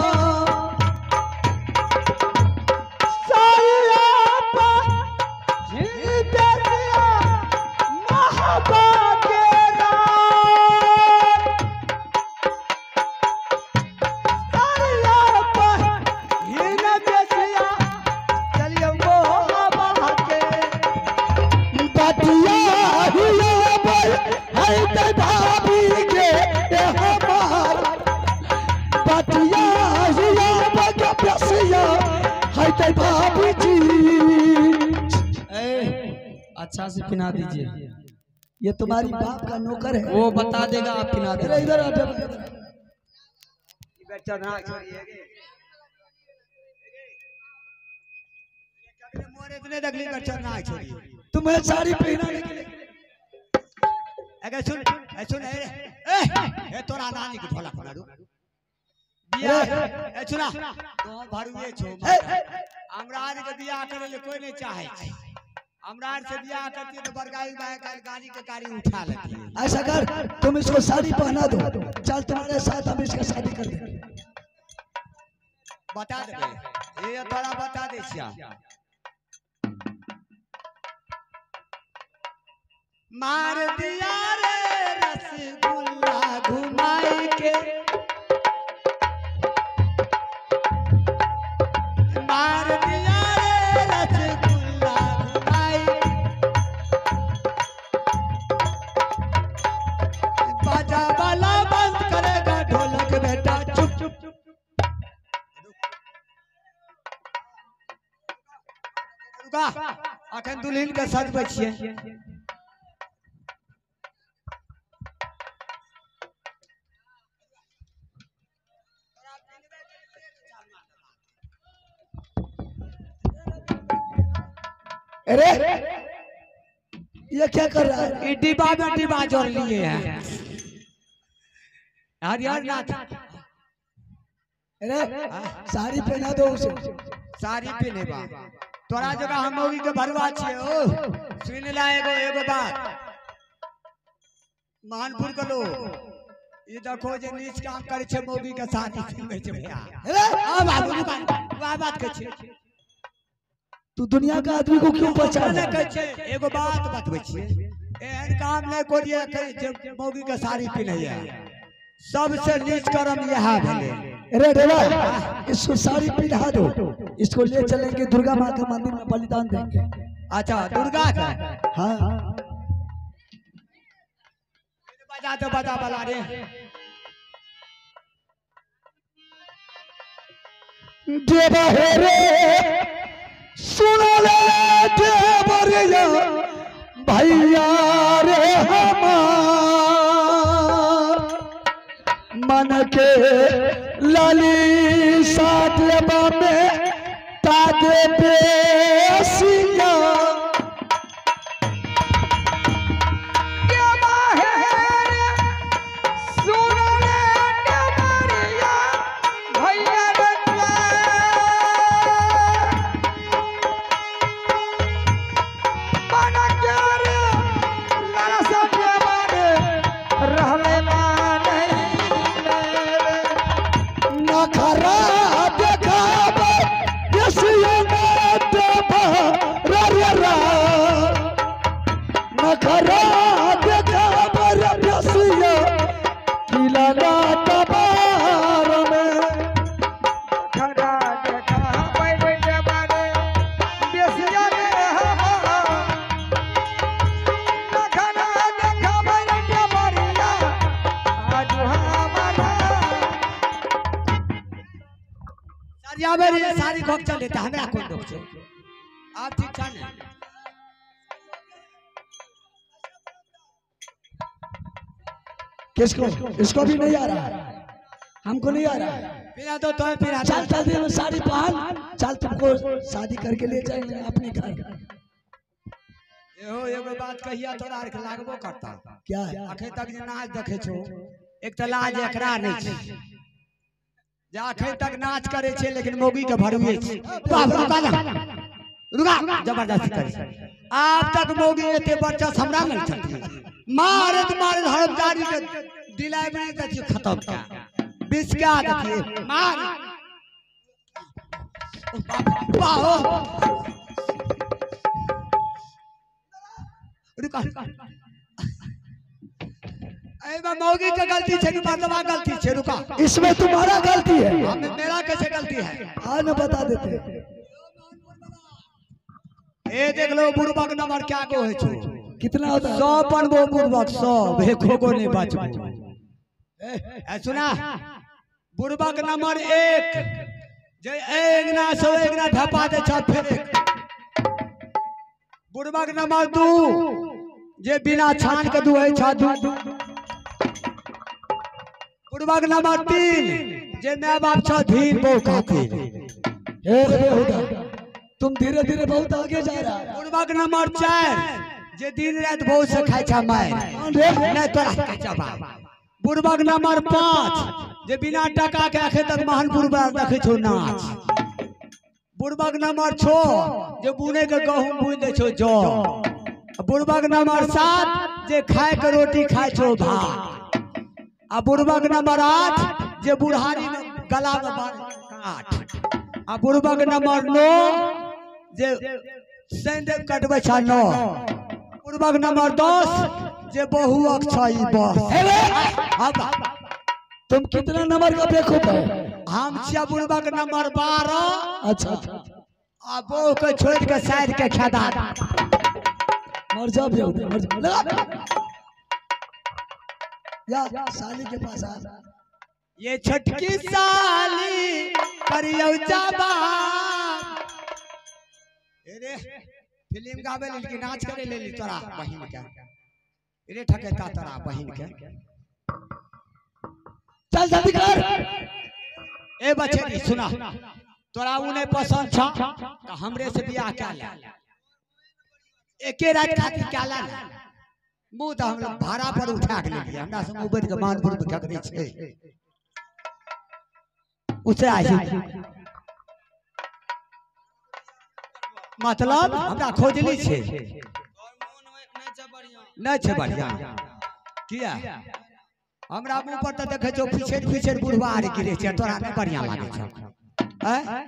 भाभी के हमार पतिया ते भाभी जी। ए, अच्छा से पिना दीजिए। ये तुम्हारी बाप का नौकर है। वो बता देगा, आप पिना इधर देगा। इधर आ जा। चढ़ना छोड़िए मोर इतने दगली कर चढ़ना छोड़िए। तुम्हें साड़ी पहनाने के लिए अगर सुन ए सुन ए ए ए तोरा नानी के ढोला पड़ा दो बिया ए सुना तो भारू ये छो हमरा के बिया करे ले कोई नहीं चाहे छै। हमरा से बिया करती तो बरगाई बाय गाड़ी के गाड़ी उठा लेती है। ऐसा कर, तुम इसको साड़ी पहना दो। चल तुम्हारे साथ हम इसका शादी कर देंगे। बता देबे ये तोरा बता दे छिया। मार दिया रे रसगुल्ला घुमाई के, मार दिया रे रसगुल्ला घुमाई, बाजा वाला बंद करेगा ढोलक बेटा चुप चुप चुप। रुका अखन दुल्हन के सजबै छियै। अरे ये क्या कर रहा है? डिब्बा में डिब्बा जोड़ लिए हैं हरियर नाथ। अरे साड़ी पहना दो उसे। साड़ी पहने बा तोरा जगह हम मौगी के भरवा छिए। ओ सुन ला एगो एगो बात मानपुर के लोग ये देखो जे नीच काम करे छे मौगी के शादी में छे भैया। अरे आ बाबू दुकान वा बात कह छे तू दुनिया का आदमी को क्यों पहचान कह छे। एगो बात बतबै छिए एहन काम नहीं करिए करे जे मौगी के साड़ी पहनैया। सबसे नीच कर्म यह भेले। अरे देवा इसको साड़ी पहना दो। इसको ले चलेंगे दुर्गा माँ के मंदिर में बलिदान देंगे। अच्छा दुर्गा का हाँ बजा तो बजा बला रे। देवा हे रे सुन ले देवरिया भैया रे हमार मन के लाली साथ में तादे बेसिया सारी खोप चल देता हमरा कौन रोक छे। आप ठीक था ना किसको? इसको भी नहीं आ रहा है, हमको नहीं आ रहा है। पिला दो तो पिला चल चल दे साड़ी पहन। चल तुमको शादी करके ले जाएंगे अपने घर। एहो एगो बात कहिया तोरा आर के लागबो करता। क्या? अखै तक जे नाच देखे छो एक त लाज एकरा नहीं छे। जे अखै तक नाच करे छे लेकिन मौगी के भरुए छे। बाप रुका जा रुका जबरदस्ती करे। आज तक मौगी एते बच्चा हमरा नहीं छथि। मारत मारत हड़पदारी के दिलाई में दछि खत्म का बिस्का दछि मार बाहो रुका एबा मौगी के गलती छे कि मर्दवा गलती छे? रुका इसमें तुम्हारा गलती है। हमें मेरा कैसे गलती है? हाँ न बता देते। ए देख लो बुड़बक नंबर क्या को है छो कितना होता है? सौ बनबो बुड़बक सौ एको को नहीं बचबो। ए सुना बुड़बक नंबर एक जे एक ना सौ एक ना धपा दे छ फेरे बुढ़बक नंबर दू जे बिना छान के दुहे छ दू बुढ़बक नंबर तीन जे माँ बाप छ धीर बहु खातिर हे बेहुदा, तुम धीरे धीरे बहुत आगे जा रहा है। बुढ़बक नंबर चार जे दिन रात बहुत से खाई छ मार नहीं तोरा के जबा बुढ़बक नंबर पाँच जे बिना टका के आखे तक महानपुर बार देखे छो नाच बुढ़बक नंबर छो जे बुने के गहूम बुन दे छो जौ बुढ़बक नंबर सात जे खाए के रोटी खाए छो भात आ बुढ़बक नंबर आठ जे बुढ़ारी में गला में बार काट आ बुढ़बक नंबर नौ जे सैंडल कटबे छ नौ बुढ़बक नंबर दस जे बहु अक्षई बस अब तुम कितना नंबर का बेवकूफ है? हम छिया बुढ़बक नंबर बारह अच्छा आ बहु के छोड़ के साइड के खेदा मर जा बेहुदा, मर जा। लगा या साली के पास आ। ये छटकी साली करियो जाबा रे फिल्म गावे ले कि नाच करे ले ली तोरा बहिन के रे ठकेता तोरा बहिन के चल जल्दी कर। ए बच्चे सुना तोरा उने पसंद छ त हमरे से बियाह क्या ले एके रात खातिर क्या ला मुंह त हम भाड़ा पर उठा के ले लिया हमरा से उबैठ के मानपुर में ठकरे छै उसे आई मतलब हमरा खोजली छै नहीं छै बढ़िया किया हमरा मुंह पर त देखे छो पीछे पीछे बुढ़वा आर गिरे छै तोरा नहीं बढ़िया लागे छ हैं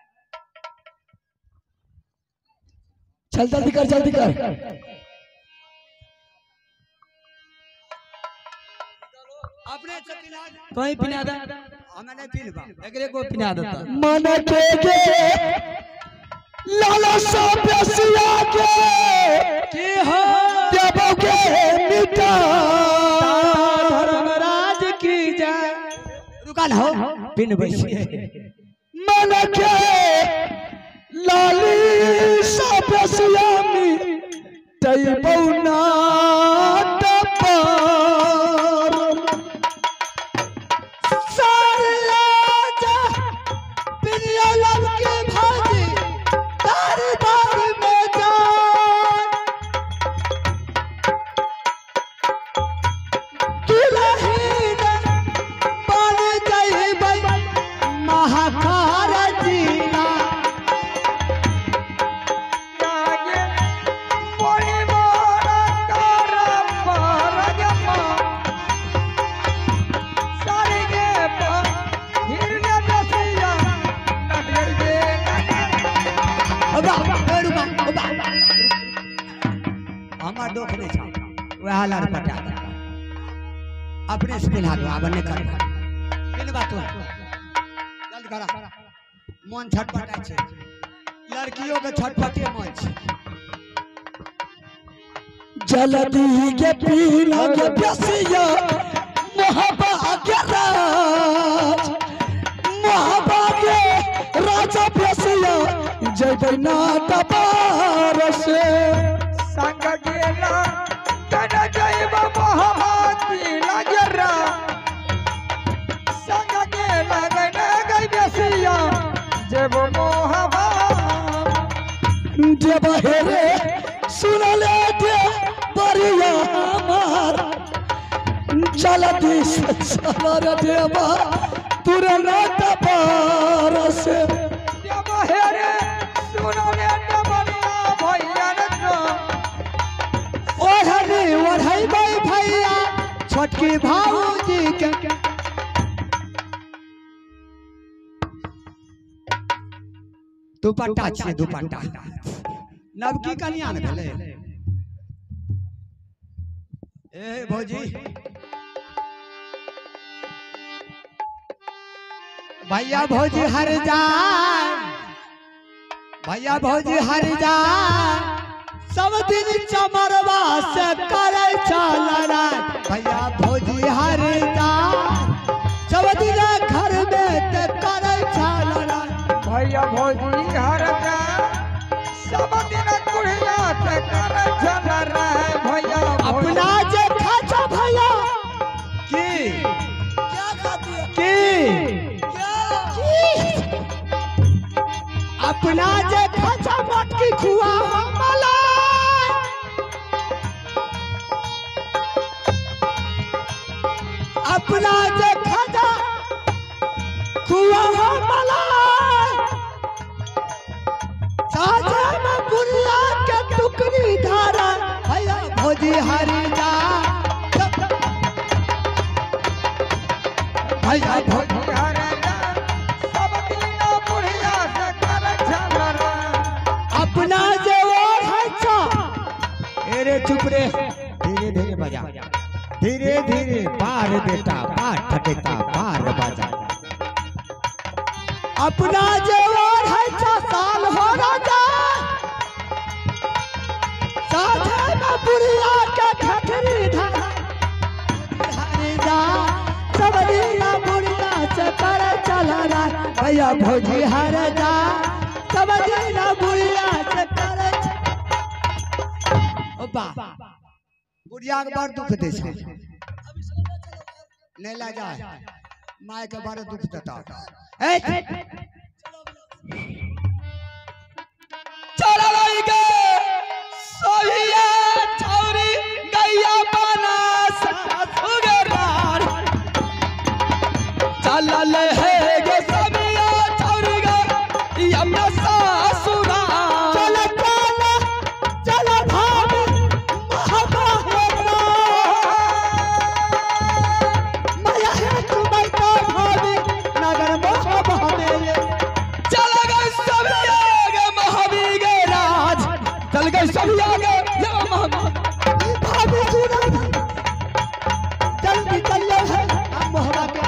चल जल्दी कर, जल्दी कर। अपने से पिला दे कोई पिला दे हमें नहीं पिलबा एकरे को पिला देता मन के गे लाला सा प्यासिया के की हो देवोगे मिटा धर्मराज की जय रुका ना हो पिन बैठिए मन के लाली सा प्यासिया मी तई बौना टपार सारिया जा पिनिया लब के भाजी तारी बारी में जा दुलहीन बन जइबै महाकार जीना लागे मोरी मोरा कर परगमा सारे के हिरने दसिया नटर के ओबा रुका ओबा हमार दोख नहीं छा वह लड़ पटा अपने से पिला दो अब नहीं कर इन बात जल्द करा मन छटपटा छे लड़कियों के छटपटे मन छे जल्दी के पीला के प्यासिया मोहब्बा के राज मोहब्बा के राजा प्यासिया जय बैना टपार से संग गेला तन जइब मोहब्बती लगरा संग गेला गन गई बेसिया जब मोहब्बत देव हेरे सुन ले दे बरिया हमार जल्दी से चल रे देवा तुरना टपार से जब हेरे सुनले डबलिया भैया न ओढ़नी ओढ़ई भाई भैया छोटकी भाऊजी के दुपट्टा छे दुपट्टा नवकी कन्या न भेले ए भौजी भैया भौजी हर जाए भैया भौजी हर जाए सब दिन चमरवा से करे चलना भैया भौजी हर जाए सब दिन घर में ते करे चलना भैया भैया भौजी हर जा सब दिन कुड़िया से कर चल रहे भैया अपना जे खाचा भैया की क्या खाती है की क्या अपना जे खाचा मटकी खुआ मला अपना जे खाचा खुआ मला साझा में गुड़िया के टुकड़ी धारा भैया भौजी हरी जा भैया भौजी हर जा सब दिन कुड़िया से कर चल रहे अपना जे और है चा अरे चुप रे धीरे धीरे बजा धीरे धीरे बार बेटा बार ठकेता बार बजा अपना जे और है चा साल हो राजा साझे में बुढ़िया के खटरी धारा हरी जा सब दिन बुढ़िया से कर चला रहा भैया भौजी हर जा सब दिन बुढ़िया से कर ओ बा बुढ़िया के बड़ दुख दे छै नहीं ला जा माय के बड़ दुख देता ए चला लाई गे सोहिया छौरी गैया बना सासुरार चला ले है गे समिया छौरी गे यमुना सासुरार चला चला चला भाभी महाबा माया है तुम्हारी तो भाभी नगर महाबा मेरे चला गए समिया गे महावी गे राज चल गए समिया गे भाभी सुना जल्दी चल है हम मोहब्बत के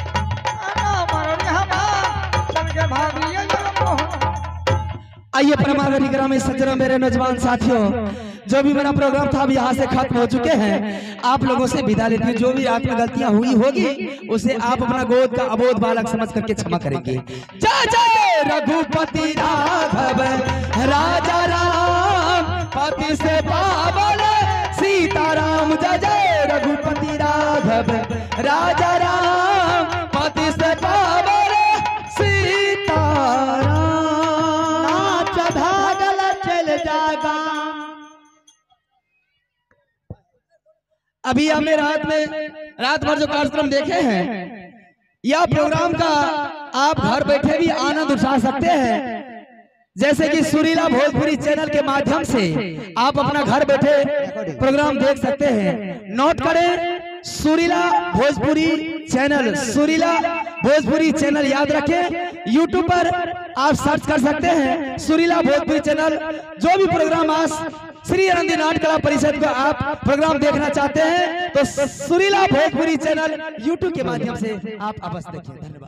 आइए परमागरी ग्रामीण सज्जनों मेरे नौजवान साथियों जो भी मेरा प्रोग्राम था अब यहाँ से खत्म हो चुके हैं आप लोगों से विदा लेते हैं जो भी आप में गलतियां हुई होगी उसे आप अपना गोद का अबोध बालक समझ करके क्षमा करेंगे। जय जय रघुपति राघव राजा राम पति से पावन सीताराम जय जय रघुपति राघव राजा राम पति से पावन सीताराम नाच भागल चल जागा अभी हमने रात में रात भर जो कार्यक्रम देखे हैं यह प्रोग्राम का आप घर बैठे भी आनंद उठा सकते हैं जैसे कि सुरीला भोजपुरी चैनल के माध्यम से आप अपना घर बैठे प्रोग्राम देख सकते हैं। नोट करें सुरीला भोजपुरी चैनल सुरीला भोजपुरी चैनल याद रखें। यूट्यूब पर आप सर्च कर सकते हैं सुरीला भोजपुरी चैनल। जो भी प्रोग्राम आज श्री आनंदी नाट्य कला परिषद का आप प्रोग्राम देखना चाहते हैं तो सुरीला भोजपुरी चैनल यूट्यूब के माध्यम से आप अवश्य देखें। धन्यवाद।